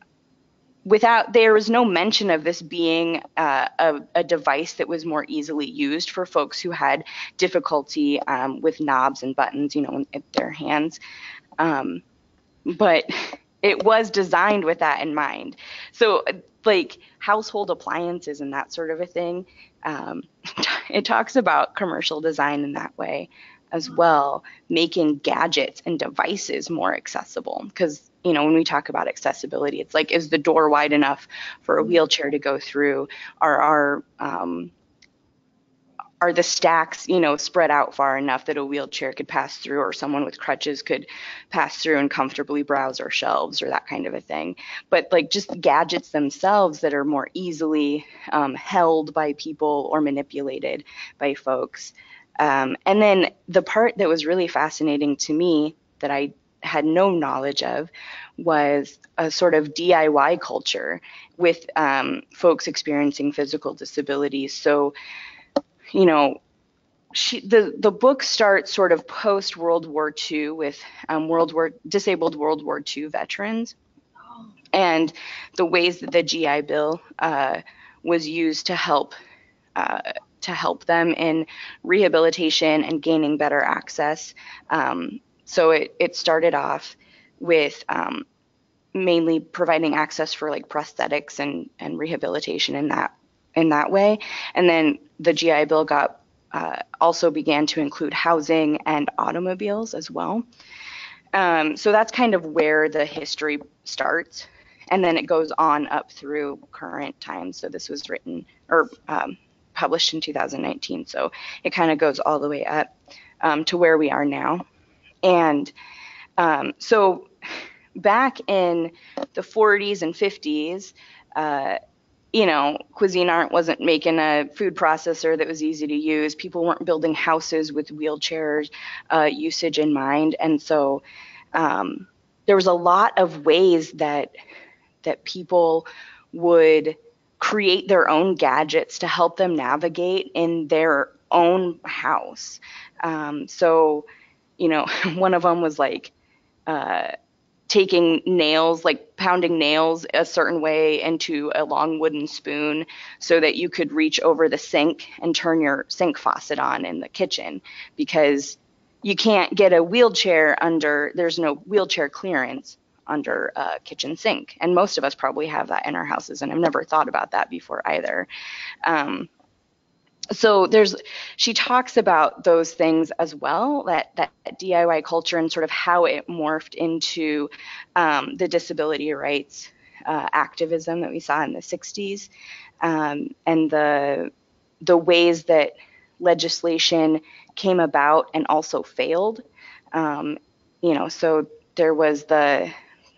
without, there was no mention of this being uh, a, a device that was more easily used for folks who had difficulty um, with knobs and buttons, you know, in their hands. Um, but it was designed with that in mind. So like household appliances and that sort of a thing, um, it talks about commercial design in that way as well, making gadgets and devices more accessible. Because, you know, when we talk about accessibility, it's like, is the door wide enough for a wheelchair to go through? Are our um, are the stacks, you know, spread out far enough that a wheelchair could pass through, or someone with crutches could pass through and comfortably browse our shelves, or that kind of a thing. But like just gadgets themselves that are more easily um, held by people or manipulated by folks. Um, and then the part that was really fascinating to me that I had no knowledge of was a sort of D I Y culture with um, folks experiencing physical disabilities. So, you know, she, the, the book starts sort of post World War Two with um, World War disabled World War Two veterans, and the ways that the G I Bill uh, was used to help uh, to help them in rehabilitation and gaining better access. Um, so it, it started off with um, mainly providing access for like prosthetics and, and rehabilitation in that in that way, and then the G I Bill got Uh, also began to include housing and automobiles as well. Um, so that's kind of where the history starts. And then it goes on up through current times. So this was written or um, published in two thousand nineteen. So it kind of goes all the way up um, to where we are now. And um, so back in the forties and fifties, uh, you know, Cuisinart wasn't making a food processor that was easy to use. People weren't building houses with wheelchairs uh, usage in mind. And so um, there was a lot of ways that that people would create their own gadgets to help them navigate in their own house. Um, so, you know, one of them was like, uh, taking nails, like pounding nails a certain way into a long wooden spoon so that you could reach over the sink and turn your sink faucet on in the kitchen, because you can't get a wheelchair under, there's no wheelchair clearance under a kitchen sink. And most of us probably have that in our houses, and I've never thought about that before either. Um, So there's, she talks about those things as well, that, that D I Y culture and sort of how it morphed into um, the disability rights uh, activism that we saw in the sixties, um, and the the ways that legislation came about and also failed. Um, you know, so there was the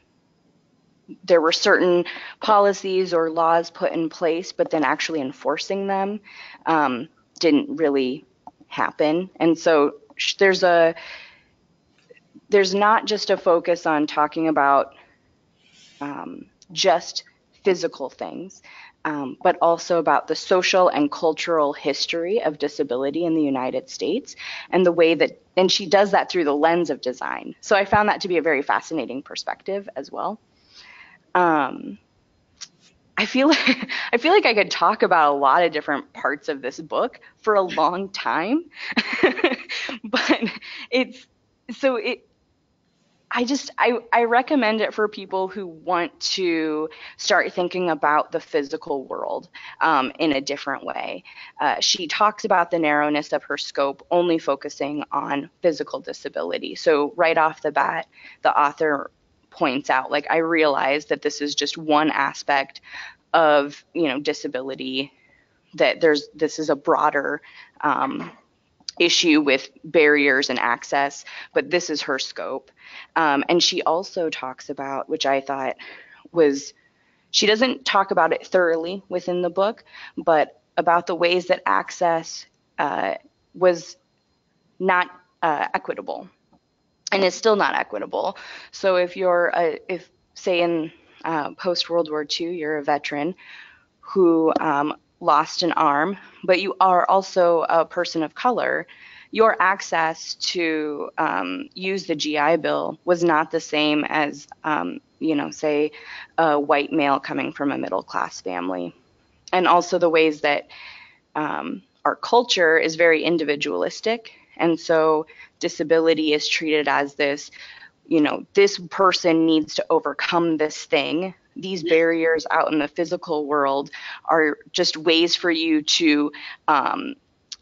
there were certain policies or laws put in place, but then actually enforcing them um, didn't really happen. And so there's a there's not just a focus on talking about um, just physical things, um, but also about the social and cultural history of disability in the United States and the way that, and she does that through the lens of design. So I found that to be a very fascinating perspective as well. Um, I feel like, I feel like I could talk about a lot of different parts of this book for a long time, but it's, so it, I just, I, I recommend it for people who want to start thinking about the physical world um, in a different way. Uh, she talks about the narrowness of her scope, only focusing on physical disability. So right off the bat, the author points out, like, I realize that this is just one aspect of, you know, disability, that there's, this is a broader um, issue with barriers and access, but this is her scope. Um, and she also talks about, which I thought was, she doesn't talk about it thoroughly within the book, but about the ways that access uh, was not uh, equitable and is still not equitable. So if you're, a, if say in uh, post-World War Two, you're a veteran who um, lost an arm, but you are also a person of color, your access to um, use the G I Bill was not the same as, um, you know, say, a white male coming from a middle class family. And also the ways that um, our culture is very individualistic. And so disability is treated as this, you know, this person needs to overcome this thing. These barriers out in the physical world are just ways for you to, um,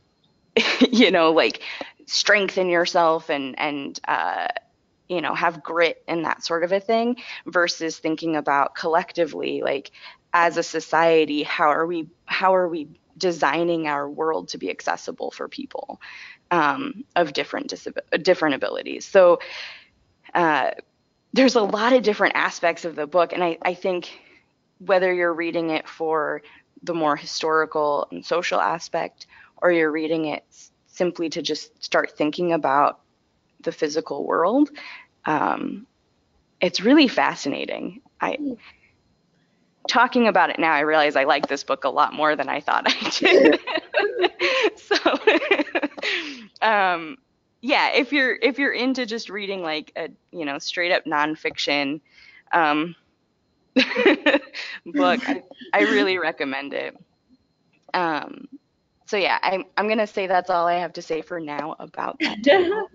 you know, like strengthen yourself and, and, uh, you know, have grit and that sort of a thing, versus thinking about collectively, like as a society, how are we, how are we designing our world to be accessible for people um, of different, disab- different abilities. So, uh, there's a lot of different aspects of the book, and I, I think whether you're reading it for the more historical and social aspect, or you're reading it simply to just start thinking about the physical world, um, it's really fascinating. I, talking about it now, I realize I like this book a lot more than I thought I did. So, um, yeah, if you're if you're into just reading like a, you know, straight up nonfiction um, book, I, I really recommend it. Um, so yeah, I'm I'm gonna say that's all I have to say for now about that title.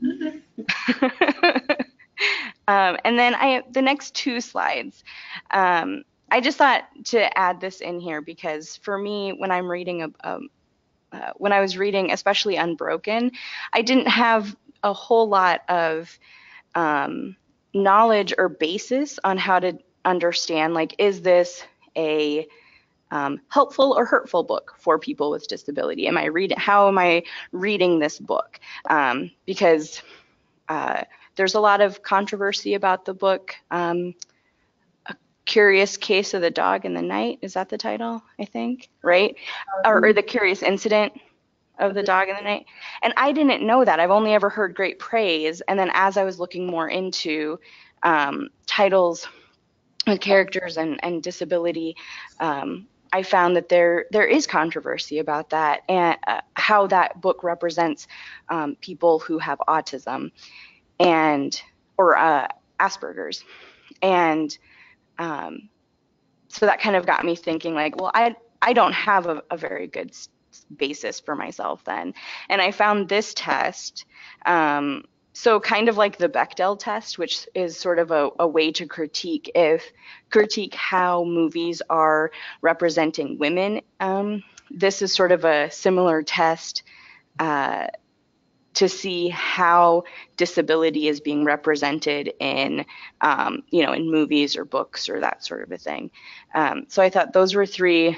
um, and then I the next two slides. Um, I just thought to add this in here because for me, when I'm reading a, a uh, when I was reading, especially Unbroken, I didn't have a whole lot of um, knowledge or basis on how to understand, like, is this a um, helpful or hurtful book for people with disability? Am I reading? How am I reading this book? Um, because uh, there's a lot of controversy about the book. Um, a Curious Case of the Dog in the Night, is that the title? I think, right? Or, or The Curious Incident of the Dog in the Night. And I didn't know that. I've only ever heard great praise. And then as I was looking more into um, titles with characters and, and disability, um, I found that there there is controversy about that and uh, how that book represents um, people who have autism and or uh, Asperger's. And um, so that kind of got me thinking, like, well, I I don't have a, a very good basis for myself then. And I found this test, um, so kind of like the Bechdel test, which is sort of a, a way to critique if critique how movies are representing women. Um, this is sort of a similar test uh, to see how disability is being represented in, um, you know, in movies or books or that sort of a thing. Um, so I thought those were three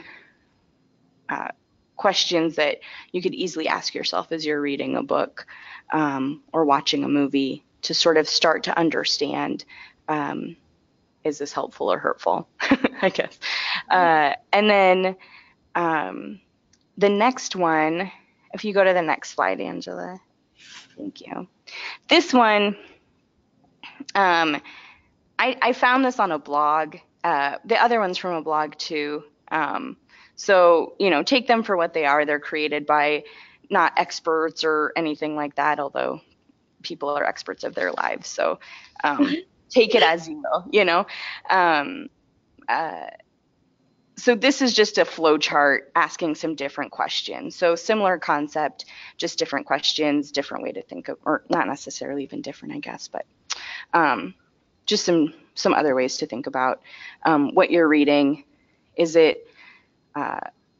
uh, questions that you could easily ask yourself as you're reading a book um, or watching a movie to sort of start to understand, um, is this helpful or hurtful, I guess. Uh, and then um, the next one, if you go to the next slide, Angela. Thank you. This one, um, I, I found this on a blog. Uh, the other one's from a blog too. Um, so, you know, take them for what they are. They're created by not experts or anything like that, although people are experts of their lives. So um, take it as you will, you know. Um, uh, so this is just a flow chart asking some different questions. So similar concept, just different questions, different way to think of, or not necessarily even different, I guess, but um, just some some other ways to think about um, what you're reading. Is it uh,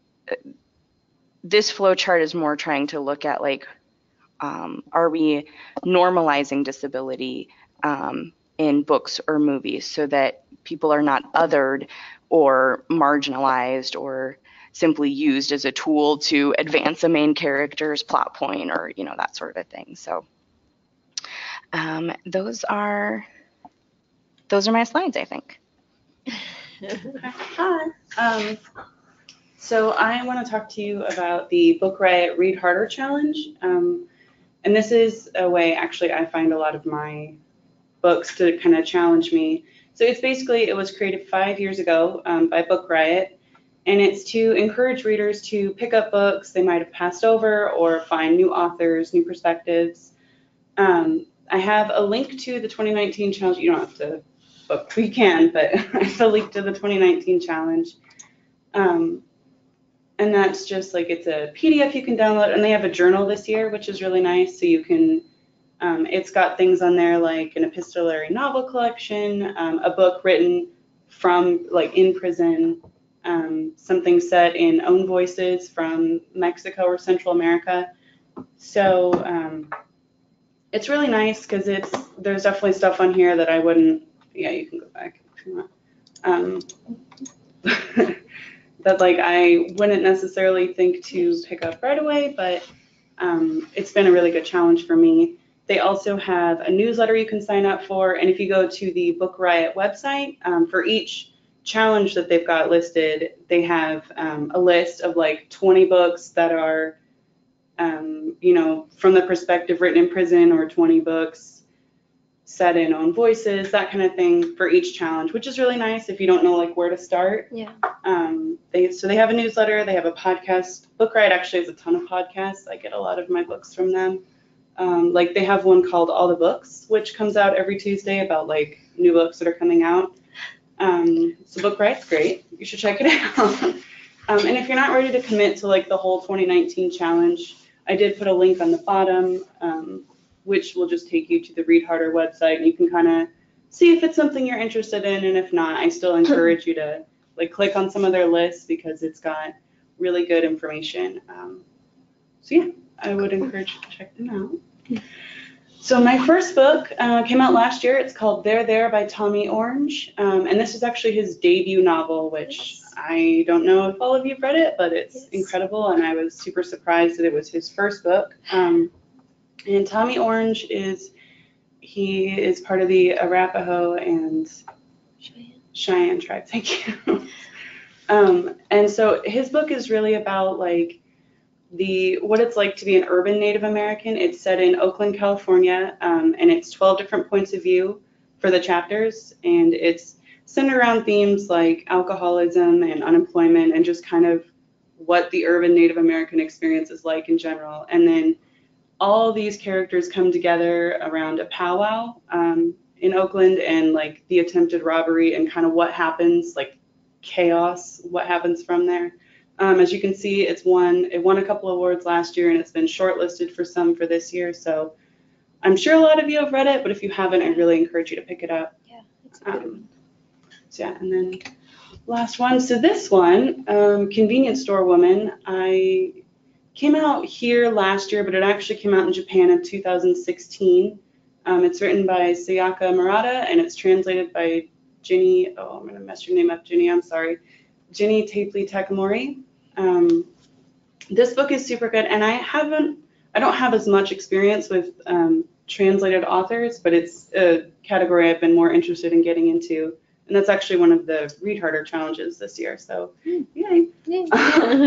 this flow chart is more trying to look at like, um, are we normalizing disability um, in books or movies so that people are not othered or marginalized or simply used as a tool to advance a main character's plot point, or you know, that sort of a thing. So um, those are those are my slides, I think. Hi. Um, so I want to talk to you about the Book Riot Read Harder Challenge. Um, and this is a way, actually, I find a lot of my books to kind of challenge me. So it's basically, it was created five years ago um, by Book Riot. And it's to encourage readers to pick up books they might have passed over or find new authors, new perspectives. Um, I have a link to the twenty nineteen challenge. You don't have to book, we can, but I have a link to the twenty nineteen challenge. Um, and that's just like, it's a P D F you can download, and they have a journal this year, which is really nice. So you can, um, it's got things on there like an epistolary novel collection, um, a book written from like in prison, um, something set in own voices from Mexico or Central America. So um, it's really nice because it's, there's definitely stuff on here that I wouldn't, yeah, you can go back if you want. Um, that like I wouldn't necessarily think to pick up right away, but um, it's been a really good challenge for me. They also have a newsletter you can sign up for, and if you go to the Book Riot website, um, for each challenge that they've got listed, they have um, a list of like twenty books that are, um, you know, from the perspective written in prison, or twenty books set in own voices, that kind of thing for each challenge, which is really nice if you don't know like where to start. Yeah. Um, they so they have a newsletter, they have a podcast. Book Riot actually has a ton of podcasts. I get a lot of my books from them. Um, like they have one called All the Books, which comes out every Tuesday about like new books that are coming out. Um, so Book Riot's great. You should check it out. um, and if you're not ready to commit to like the whole twenty nineteen challenge, I did put a link on the bottom, um, which will just take you to the Read Harder website, and you can kind of see if it's something you're interested in, and if not, I still encourage you to like click on some of their lists because it's got really good information. Um, so yeah, I would encourage you to check them out. So my first book uh, came out last year. It's called There There by Tommy Orange, um, and this is actually his debut novel, which I don't know if all of you have read it, but it's yes. incredible, and I was super surprised that it was his first book. Um, And Tommy Orange is, he is part of the Arapaho and Cheyenne, Cheyenne tribe, thank you. um, and so his book is really about like the, what it's like to be an urban Native American. It's set in Oakland, California, um, and it's twelve different points of view for the chapters. And it's centered around themes like alcoholism and unemployment and just kind of what the urban Native American experience is like in general. And then all these characters come together around a powwow um, in Oakland, and like the attempted robbery and kind of what happens, like chaos, what happens from there. Um, as you can see, it's won, it won a couple awards last year, and it's been shortlisted for some for this year. So I'm sure a lot of you have read it, but if you haven't, I really encourage you to pick it up. Yeah, it's a good um, one. So yeah, and then last one. So this one, um, Convenience Store Woman, I came out here last year, but it actually came out in Japan in two thousand sixteen. Um, it's written by Sayaka Murata, and it's translated by Ginny, oh, I'm going to mess your name up, Ginny, I'm sorry, Ginny Tapley Takamori. Um, this book is super good, and I haven't, I don't have as much experience with um, translated authors, but it's a category I've been more interested in getting into. And that's actually one of the Read Harder challenges this year, so yay. Yay.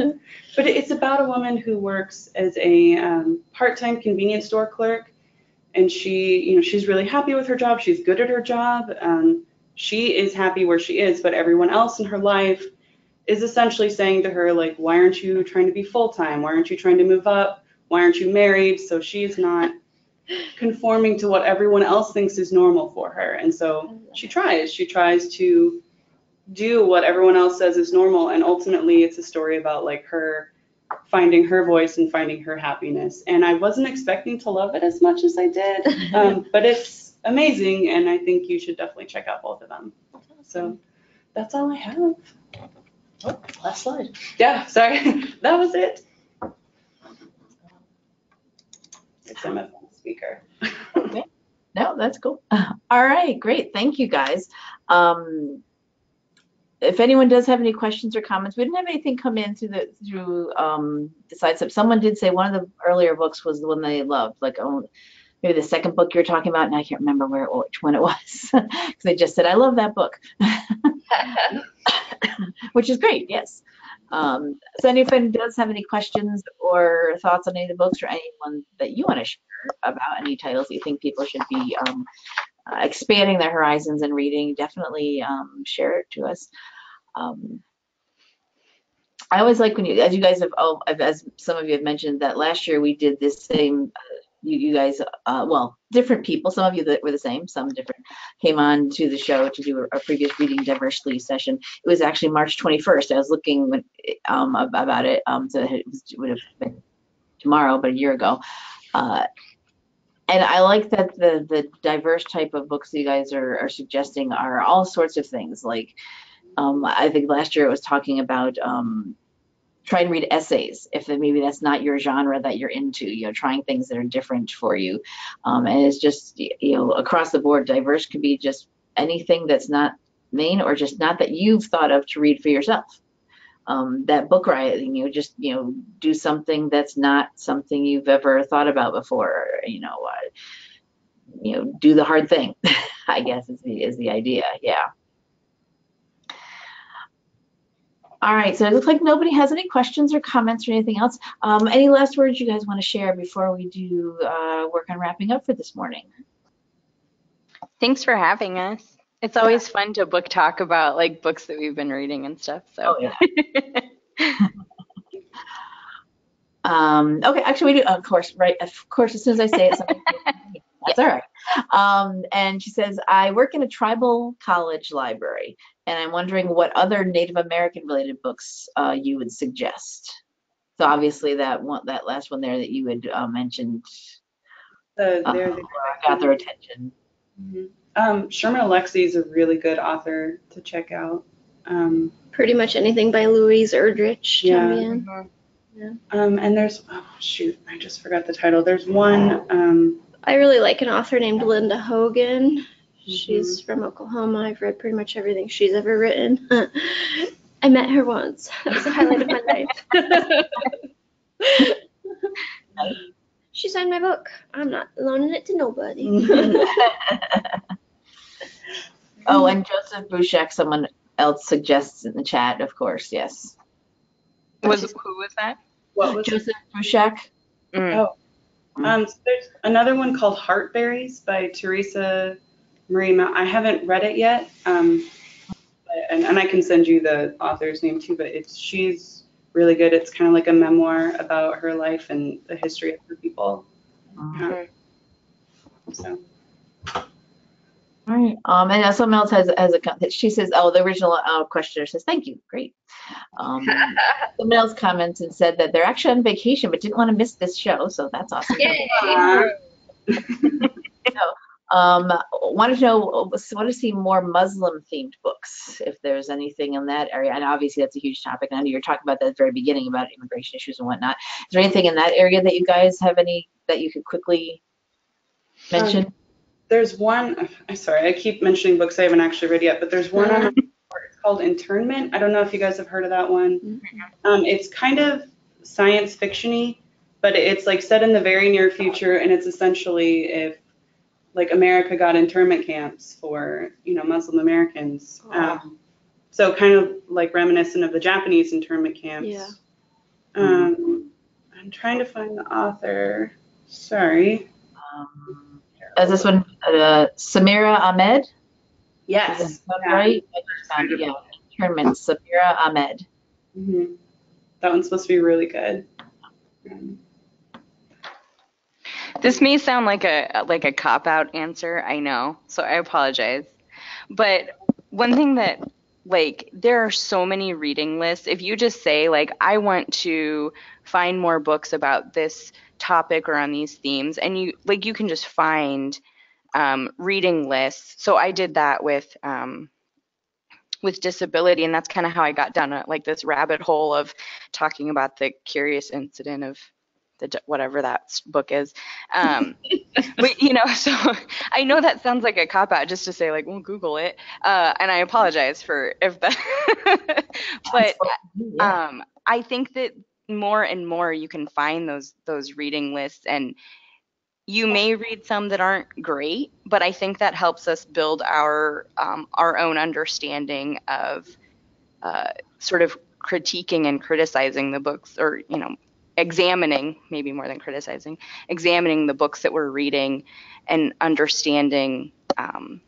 But it's about a woman who works as a um, part-time convenience store clerk, and she, you know, she's really happy with her job. She's good at her job. Um, she is happy where she is, but everyone else in her life is essentially saying to her, like, why aren't you trying to be full-time? Why aren't you trying to move up? Why aren't you married? So she's not conforming to what everyone else thinks is normal for her. And so she tries. She tries to do what everyone else says is normal. And ultimately, it's a story about, like, her finding her voice and finding her happiness. And I wasn't expecting to love it as much as I did, um, but it's amazing. And I think you should definitely check out both of them. So that's all I have. Oh, last slide. Yeah, sorry. That was it. It's I'm a speaker. Okay. No, that's cool. All right, great. Thank you, guys. Um, if anyone does have any questions or comments, we didn't have anything come in through the through um, the side step. Someone did say one of the earlier books was the one they loved, like oh, maybe the second book you're talking about, and I can't remember where which one it was because they just said I love that book, which is great. Yes. Um, so anyone does have any questions or thoughts on any of the books or anyone that you want to share about any titles that you think people should be um, uh, expanding their horizons and reading, definitely um, share it to us. Um, I always like when you, as you guys have, oh, as some of you have mentioned, that last year we did this same, uh, you, you guys, uh, well, different people, some of you that were the same, some different, came on to the show to do a, a previous reading diversity session. It was actually March twenty-first. I was looking when, um, about it, um, so it, was, it would have been tomorrow, but a year ago. Uh, and I like that the the diverse type of books you guys are, are suggesting are all sorts of things. Like, um, I think last year it was talking about um, try and read essays if maybe that's not your genre that you're into, you know, trying things that are different for you. Um, and it's just, you know, across the board, diverse could be just anything that's not main or just not that you've thought of to read for yourself. Um, that book writing, you know, just, you know, do something that's not something you've ever thought about before, you know, uh, you know, do the hard thing, I guess is the, is the idea. Yeah. All right, so it looks like nobody has any questions or comments or anything else. Um, any last words you guys want to share before we do uh, work on wrapping up for this morning? Thanks for having us. It's always fun to book talk about like books that we've been reading and stuff. So. Oh, yeah. um, okay, actually we do, of course, right, of course, as soon as I say it, somebody that's all right. Um, and she says, I work in a tribal college library, and I'm wondering what other Native American related books uh, you would suggest. So obviously that one, that last one there that you had uh, mentioned The, uh, they're, they're, got their attention. Mm-hmm. um, Sherman Alexie is a really good author to check out. Um, Pretty much anything by Louise Erdrich. Yeah. Mm-hmm. Yeah. Um, and there's, oh shoot, I just forgot the title. There's one. Um, I really like an author named Linda Hogan. Mm-hmm. She's from Oklahoma. I've read pretty much everything she's ever written. I met her once. That was the highlight of my life. She signed my book. I'm not loaning it to nobody. Oh, and Joseph Bouchek, someone else suggests in the chat, of course, yes. Was who was that? What was Joseph Bouchek. Mm. Oh, um, so there's another one called Heartberries by Teresa Marie Mount. I haven't read it yet, um, but, and, and I can send you the author's name too. But it's she's really good. It's kind of like a memoir about her life and the history of her people. Mm-hmm. Um, so. All right. Um, and someone else has has a she says, oh, the original uh, questioner says, thank you, great. Um, someone else comments and said that they're actually on vacation but didn't want to miss this show, so that's awesome. Yay. So, um, wanted to know, want to see more Muslim themed books, if there's anything in that area. And obviously that's a huge topic. I know you're talking about that at the very beginning about immigration issues and whatnot. Is there anything in that area that you guys have any that you could quickly mention? Um, there's one, I'm sorry, I keep mentioning books I haven't actually read yet, but there's one on it's called Internment. I don't know if you guys have heard of that one. Mm-hmm. Um, it's kind of science fiction-y, but it's like set in the very near future, and it's essentially if like America got internment camps for, you know, Muslim Americans. Oh. Um, so kind of like reminiscent of the Japanese internment camps. Yeah. Um, I'm trying to find the author. Sorry. Um, Is this one uh, Samira Ahmed? Yes. Is that Yeah. right? I just found it, yeah. Internment, Samira Ahmed. Mm-hmm. That one's supposed to be really good. Um, This may sound like a like a cop-out answer, I know, so I apologize. But one thing that, like, there are so many reading lists. If you just say, like, I want to find more books about this topic or on these themes, and you, like, you can just find um, reading lists. So I did that with um, with disability, and that's kind of how I got down a, like this rabbit hole of talking about the curious incident of the whatever that s- book is. Um, but you know, so I know that sounds like a cop out just to say like, well, Google it, uh, and I apologize for if that. But Yeah. um, I think that more and more you can find those those reading lists, and you may read some that aren't great, but I think that helps us build our um, our own understanding of uh, sort of critiquing and criticizing the books, or you know, examining, maybe more than criticizing, examining the books that we're reading and understanding, um,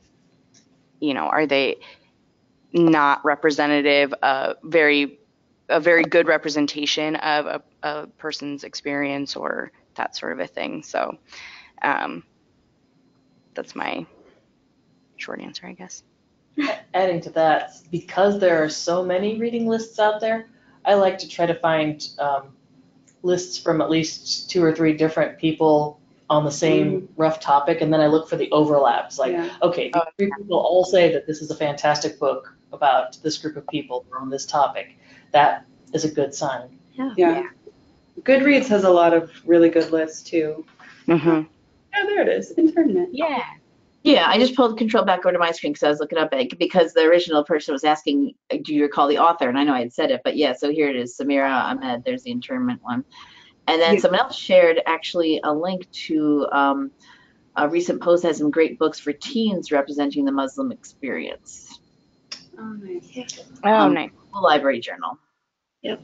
you know, are they not representative, of very a very good representation of a, a person's experience or that sort of a thing. So um, that's my short answer, I guess. Adding to that, because there are so many reading lists out there, I like to try to find um, lists from at least two or three different people on the same rough topic, and then I look for the overlaps. Like, Yeah. okay, these three people all say that this is a fantastic book about this group of people on this topic. That is a good sign. Yeah. Yeah. Goodreads has a lot of really good lists too. Mm-hmm. Yeah, there it is. Internment. Yeah. Yeah, I just pulled control back over to my screen because I was looking up it because the original person was asking, do you recall the author? And I know I had said it, but yeah, so here it is, Samira Ahmed. There's the internment one. And then Yeah. someone else shared actually a link to um, a recent post that has some great books for teens representing the Muslim experience. Oh, nice. Oh, um, nice. School Library Journal. Yep.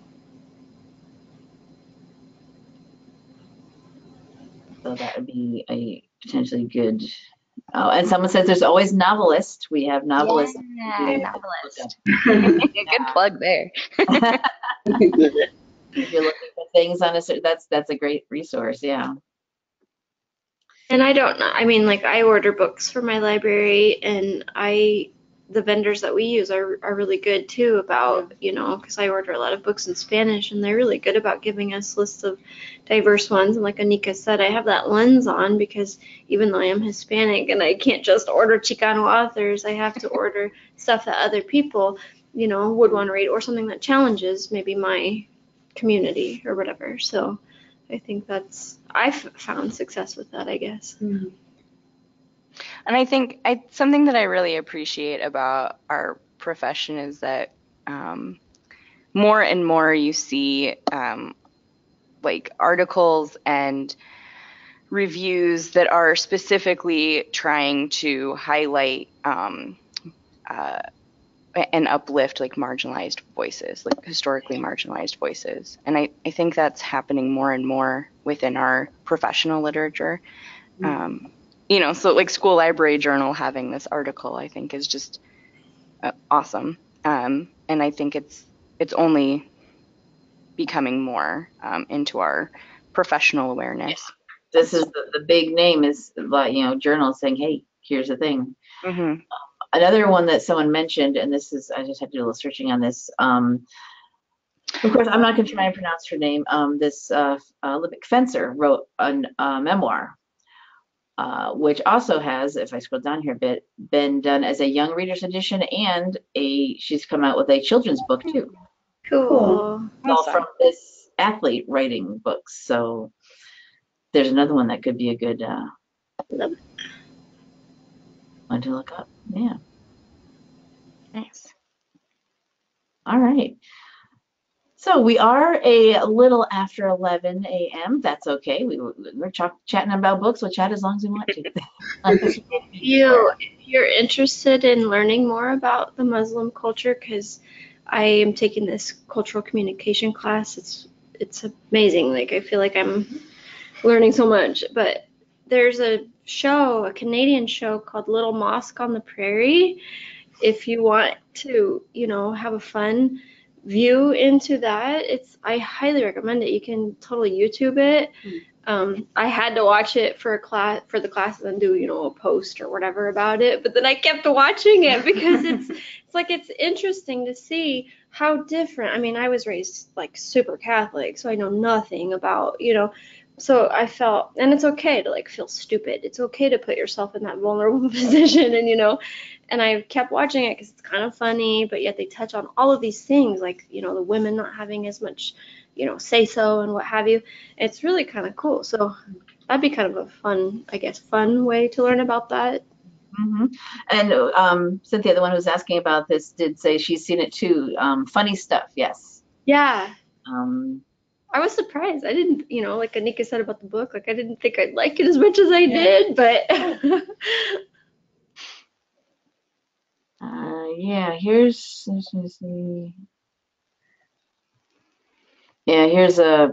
So that would be a potentially good. Oh, and someone says there's always novelists. We have novelists. Yeah, novelist. Good plug there. If you're looking for things on a certain, that's that's a great resource. Yeah. And I don't know. I mean, like I order books for my library, and I, the vendors that we use are are really good too about, you know, because I order a lot of books in Spanish, and they're really good about giving us lists of diverse ones. And like Anneka said, I have that lens on because even though I am Hispanic and I can't just order Chicano authors, I have to order stuff that other people, you know, would want to read, or something that challenges maybe my community or whatever. So I think that's, I've found success with that, I guess. Mm-hmm. And I think I, something that I really appreciate about our profession is that um, more and more you see um, like articles and reviews that are specifically trying to highlight um, uh, and uplift like marginalized voices, like historically marginalized voices. And I, I think that's happening more and more within our professional literature. Um, you know, so like School Library Journal having this article, I think is just uh, awesome. Um, and I think it's it's only becoming more um, into our professional awareness. This is the, the big name is like, you know, journals saying, hey, here's the thing. Mm-hmm. Another one that someone mentioned, and this is, I just had to do a little searching on this. Um, of course, I'm not going to try and pronounce her name. Um, this uh, uh, Olympic fencer wrote a uh, memoir, uh, which also has, if I scroll down here a bit, been done as a young reader's edition, and a she's come out with a children's book too. Cool. It's all from this athlete writing books. So there's another one that could be a good uh, Love it. one to look up. Yeah. Nice. All right. So we are a little after eleven a m That's okay. We, we're ch chatting about books. We'll chat as long as we want to. If you if you're interested in learning more about the Muslim culture, because I am taking this cultural communication class, it's it's amazing. Like I feel like I'm learning so much. But there's a show, a Canadian show called Little Mosque on the Prairie. If you want to, you know, have a fun view into that, it's I highly recommend it. You can totally YouTube it. Um, I had to watch it for a class for the classes and do, you know, a post or whatever about it. But then I kept watching it because it's it's like it's interesting to see how different. I mean, I was raised like super Catholic, so I know nothing about, you know. So I felt, and it's okay to like feel stupid. It's okay to put yourself in that vulnerable position, and you know. And I kept watching it because it's kind of funny, but yet they touch on all of these things, like, you know, the women not having as much, you know, say so and what have you. It's really kind of cool. So that'd be kind of a fun, I guess, fun way to learn about that. Mm-hmm. And um, Cynthia, the one who was asking about this, did say she's seen it too. Um, funny stuff, yes. Yeah. Um, I was surprised. I didn't, you know, like Anneka said about the book, like I didn't think I'd like it as much as I yeah. did, but. uh, yeah, here's, let's see. Yeah, here's a.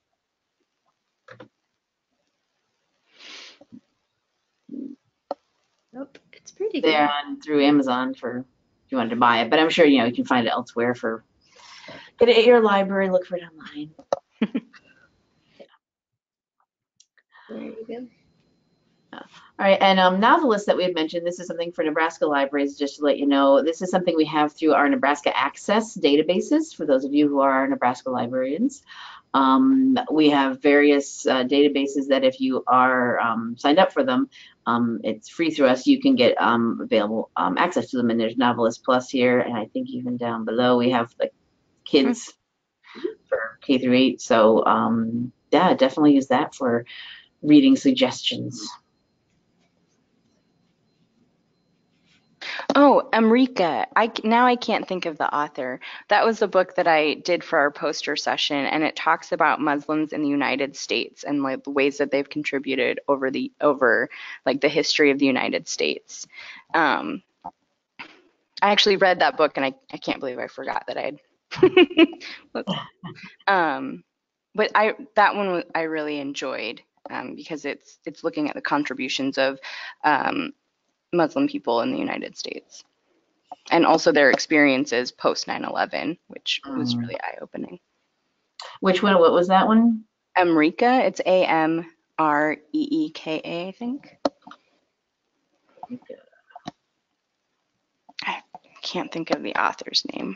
Nope, it's pretty good. There on through Amazon for if you wanted to buy it, but I'm sure you know you can find it elsewhere for get it at your library. Look for it online. Yeah. There you go. All right, and um, novelists that we had mentioned, this is something for Nebraska libraries, just to let you know. This is something we have through our Nebraska Access databases, for those of you who are our Nebraska librarians. Um, we have various uh, databases that if you are um, signed up for them, um, it's free through us. You can get um, available um, access to them, and there's Novelist Plus here, and I think even down below we have the kids for K through eight. So um, yeah, definitely use that for reading suggestions. Oh, Amrika. I now I can't think of the author. That was the book that I did for our poster session, and it talks about Muslims in the United States and like the ways that they've contributed over the over like the history of the United States. Um, I actually read that book, and I, I can't believe I forgot that I'd. um, but I that one I really enjoyed um, because it's it's looking at the contributions of um, Muslim people in the United States, and also their experiences post nine eleven, which was really eye-opening. Which one? What was that one? Amrika. It's A M R E E K A, I think. I can't think of the author's name.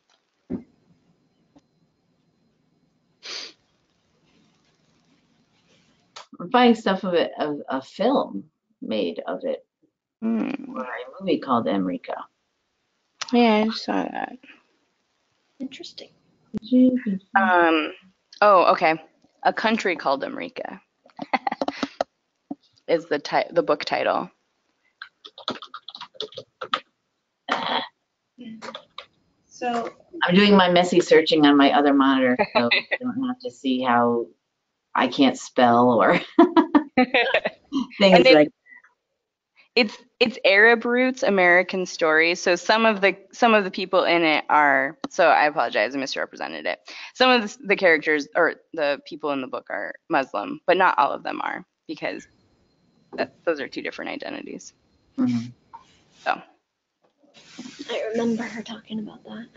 I'm finding stuff of it, of a film made of it, Hmm. or a movie called Amrika. Yeah, I saw that. Interesting. Um. Oh, okay. A Country Called Amrika is the ti- the book title. So I'm doing my messy searching on my other monitor, so you don't have to see how I can't spell or things it, like. It's it's Arab roots American stories. So some of the some of the people in it are. So I apologize, I misrepresented it. Some of the, the characters or the people in the book are Muslim, but not all of them are, because that, those are two different identities. Mm-hmm. So. I remember her talking about that.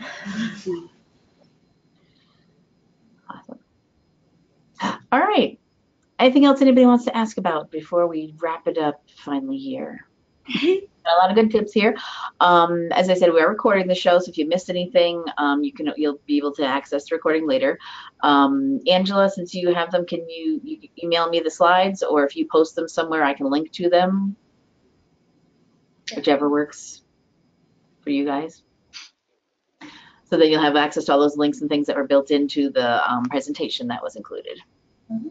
Awesome. All right. Anything else anybody wants to ask about before we wrap it up finally here? A lot of good tips here. Um, as I said, we are recording the show, so if you missed anything, um, you can you'll be able to access the recording later. Um, Angela, since you have them, can you, you email me the slides, or if you post them somewhere, I can link to them, whichever works for you guys. So that you'll have access to all those links and things that were built into the um, presentation that was included. Mm-hmm.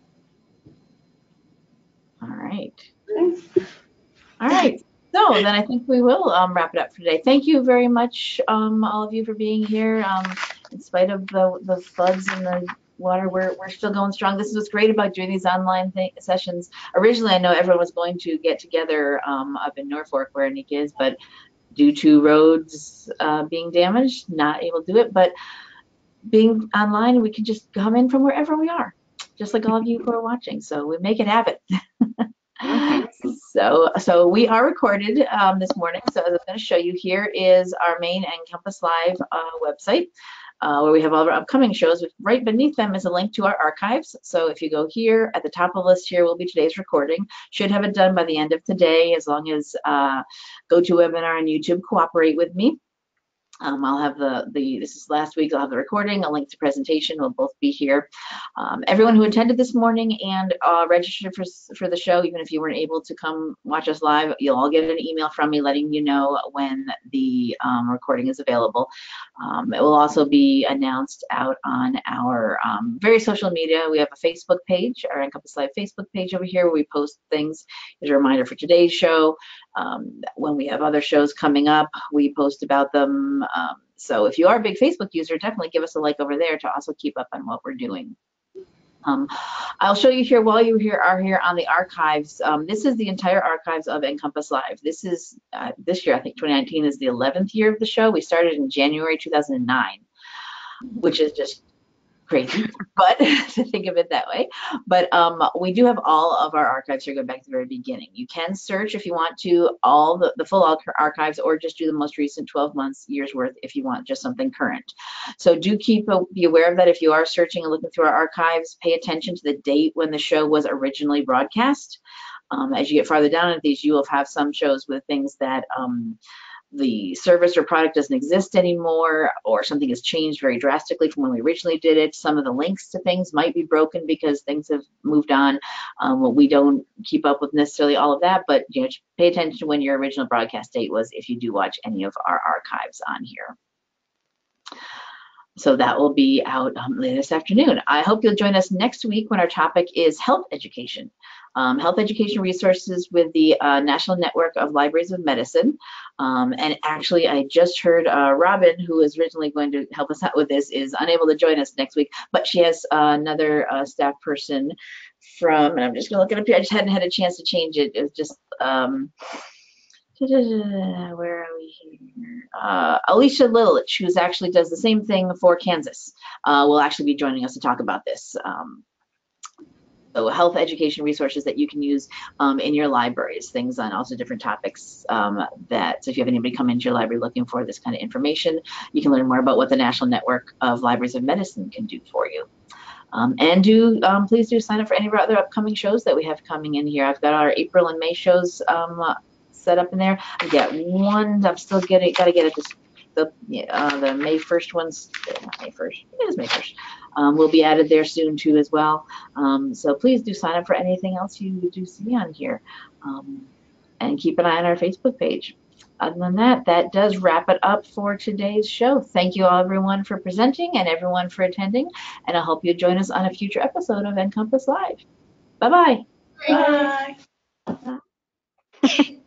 All right. Thanks. All right. So then I think we will um, wrap it up for today. Thank you very much, um, all of you, for being here. Um, in spite of the, the floods and the water, we're, we're still going strong. This is what's great about doing these online th sessions. Originally, I know everyone was going to get together um, up in Norfolk, where Anneka is, but due to roads uh, being damaged, not able to do it. But being online, we can just come in from wherever we are, just like all of you who are watching. So we make it habit. So, so we are recorded um, this morning. So as I'm going to show you, here is our main NCompass Live uh, website, uh, where we have all of our upcoming shows. Right beneath them is a link to our archives. So if you go here, at the top of the list here will be today's recording. Should have it done by the end of today, as long as uh, GoToWebinar and YouTube cooperate with me. Um, I'll have the, the, this is last week, I'll have the recording, a link to presentation will both be here. Um, everyone who attended this morning and uh, registered for, for the show, even if you weren't able to come watch us live, you'll all get an email from me letting you know when the um, recording is available. Um, it will also be announced out on our um, various social media. We have a Facebook page, our NCompass Live Facebook page over here, where we post things. As a reminder for today's show, um, when we have other shows coming up, we post about them. Um, so if you are a big Facebook user, definitely give us a like over there to also keep up on what we're doing. Um, I'll show you here while you here are here on the archives. Um, this is the entire archives of NCompass Live. This is uh, this year, I think twenty nineteen is the eleventh year of the show. We started in January two thousand nine, which is just crazy, but to think of it that way. But um, we do have all of our archives here, going back to the very beginning. You can search if you want to all the, the full archives, or just do the most recent twelve months, years worth if you want just something current. So do keep a, be aware of that. If you are searching and looking through our archives, pay attention to the date when the show was originally broadcast. Um, as you get farther down into these, you will have some shows with things that um, the service or product doesn't exist anymore, or something has changed very drastically from when we originally did it. Some of the links to things might be broken because things have moved on. Um, well, we don't keep up with necessarily all of that, but you know, pay attention to when your original broadcast date was if you do watch any of our archives on here. So that will be out um, later this afternoon. I hope you'll join us next week when our topic is health education. Um, health education resources with the uh, National Network of Libraries of Medicine. Um, and actually, I just heard uh, Robin, who is originally going to help us out with this, is unable to join us next week, but she has uh, another uh, staff person from, and I'm just gonna look it up here. I just hadn't had a chance to change it. It was just, um, where are we here? Uh, Elisa Lilich, who actually does the same thing for Kansas, uh, will actually be joining us to talk about this. Um, So health education resources that you can use um, in your libraries, things on also different topics um, that, so if you have anybody come into your library looking for this kind of information, you can learn more about what the National Network of Libraries of Medicine can do for you. Um, and do um, please do sign up for any of our other upcoming shows that we have coming in here. I've got our April and May shows um, uh, set up in there. I got one, I'm still getting, got to get it this, the, uh, the May first ones, not May first, it is May first. Um, will be added there soon too as well. Um, so please do sign up for anything else you do see on here, um, and keep an eye on our Facebook page. Other than that, that does wrap it up for today's show. Thank you all, everyone, for presenting and everyone for attending, and I hope you join us on a future episode of NCompass Live. Bye-bye. Bye. Bye.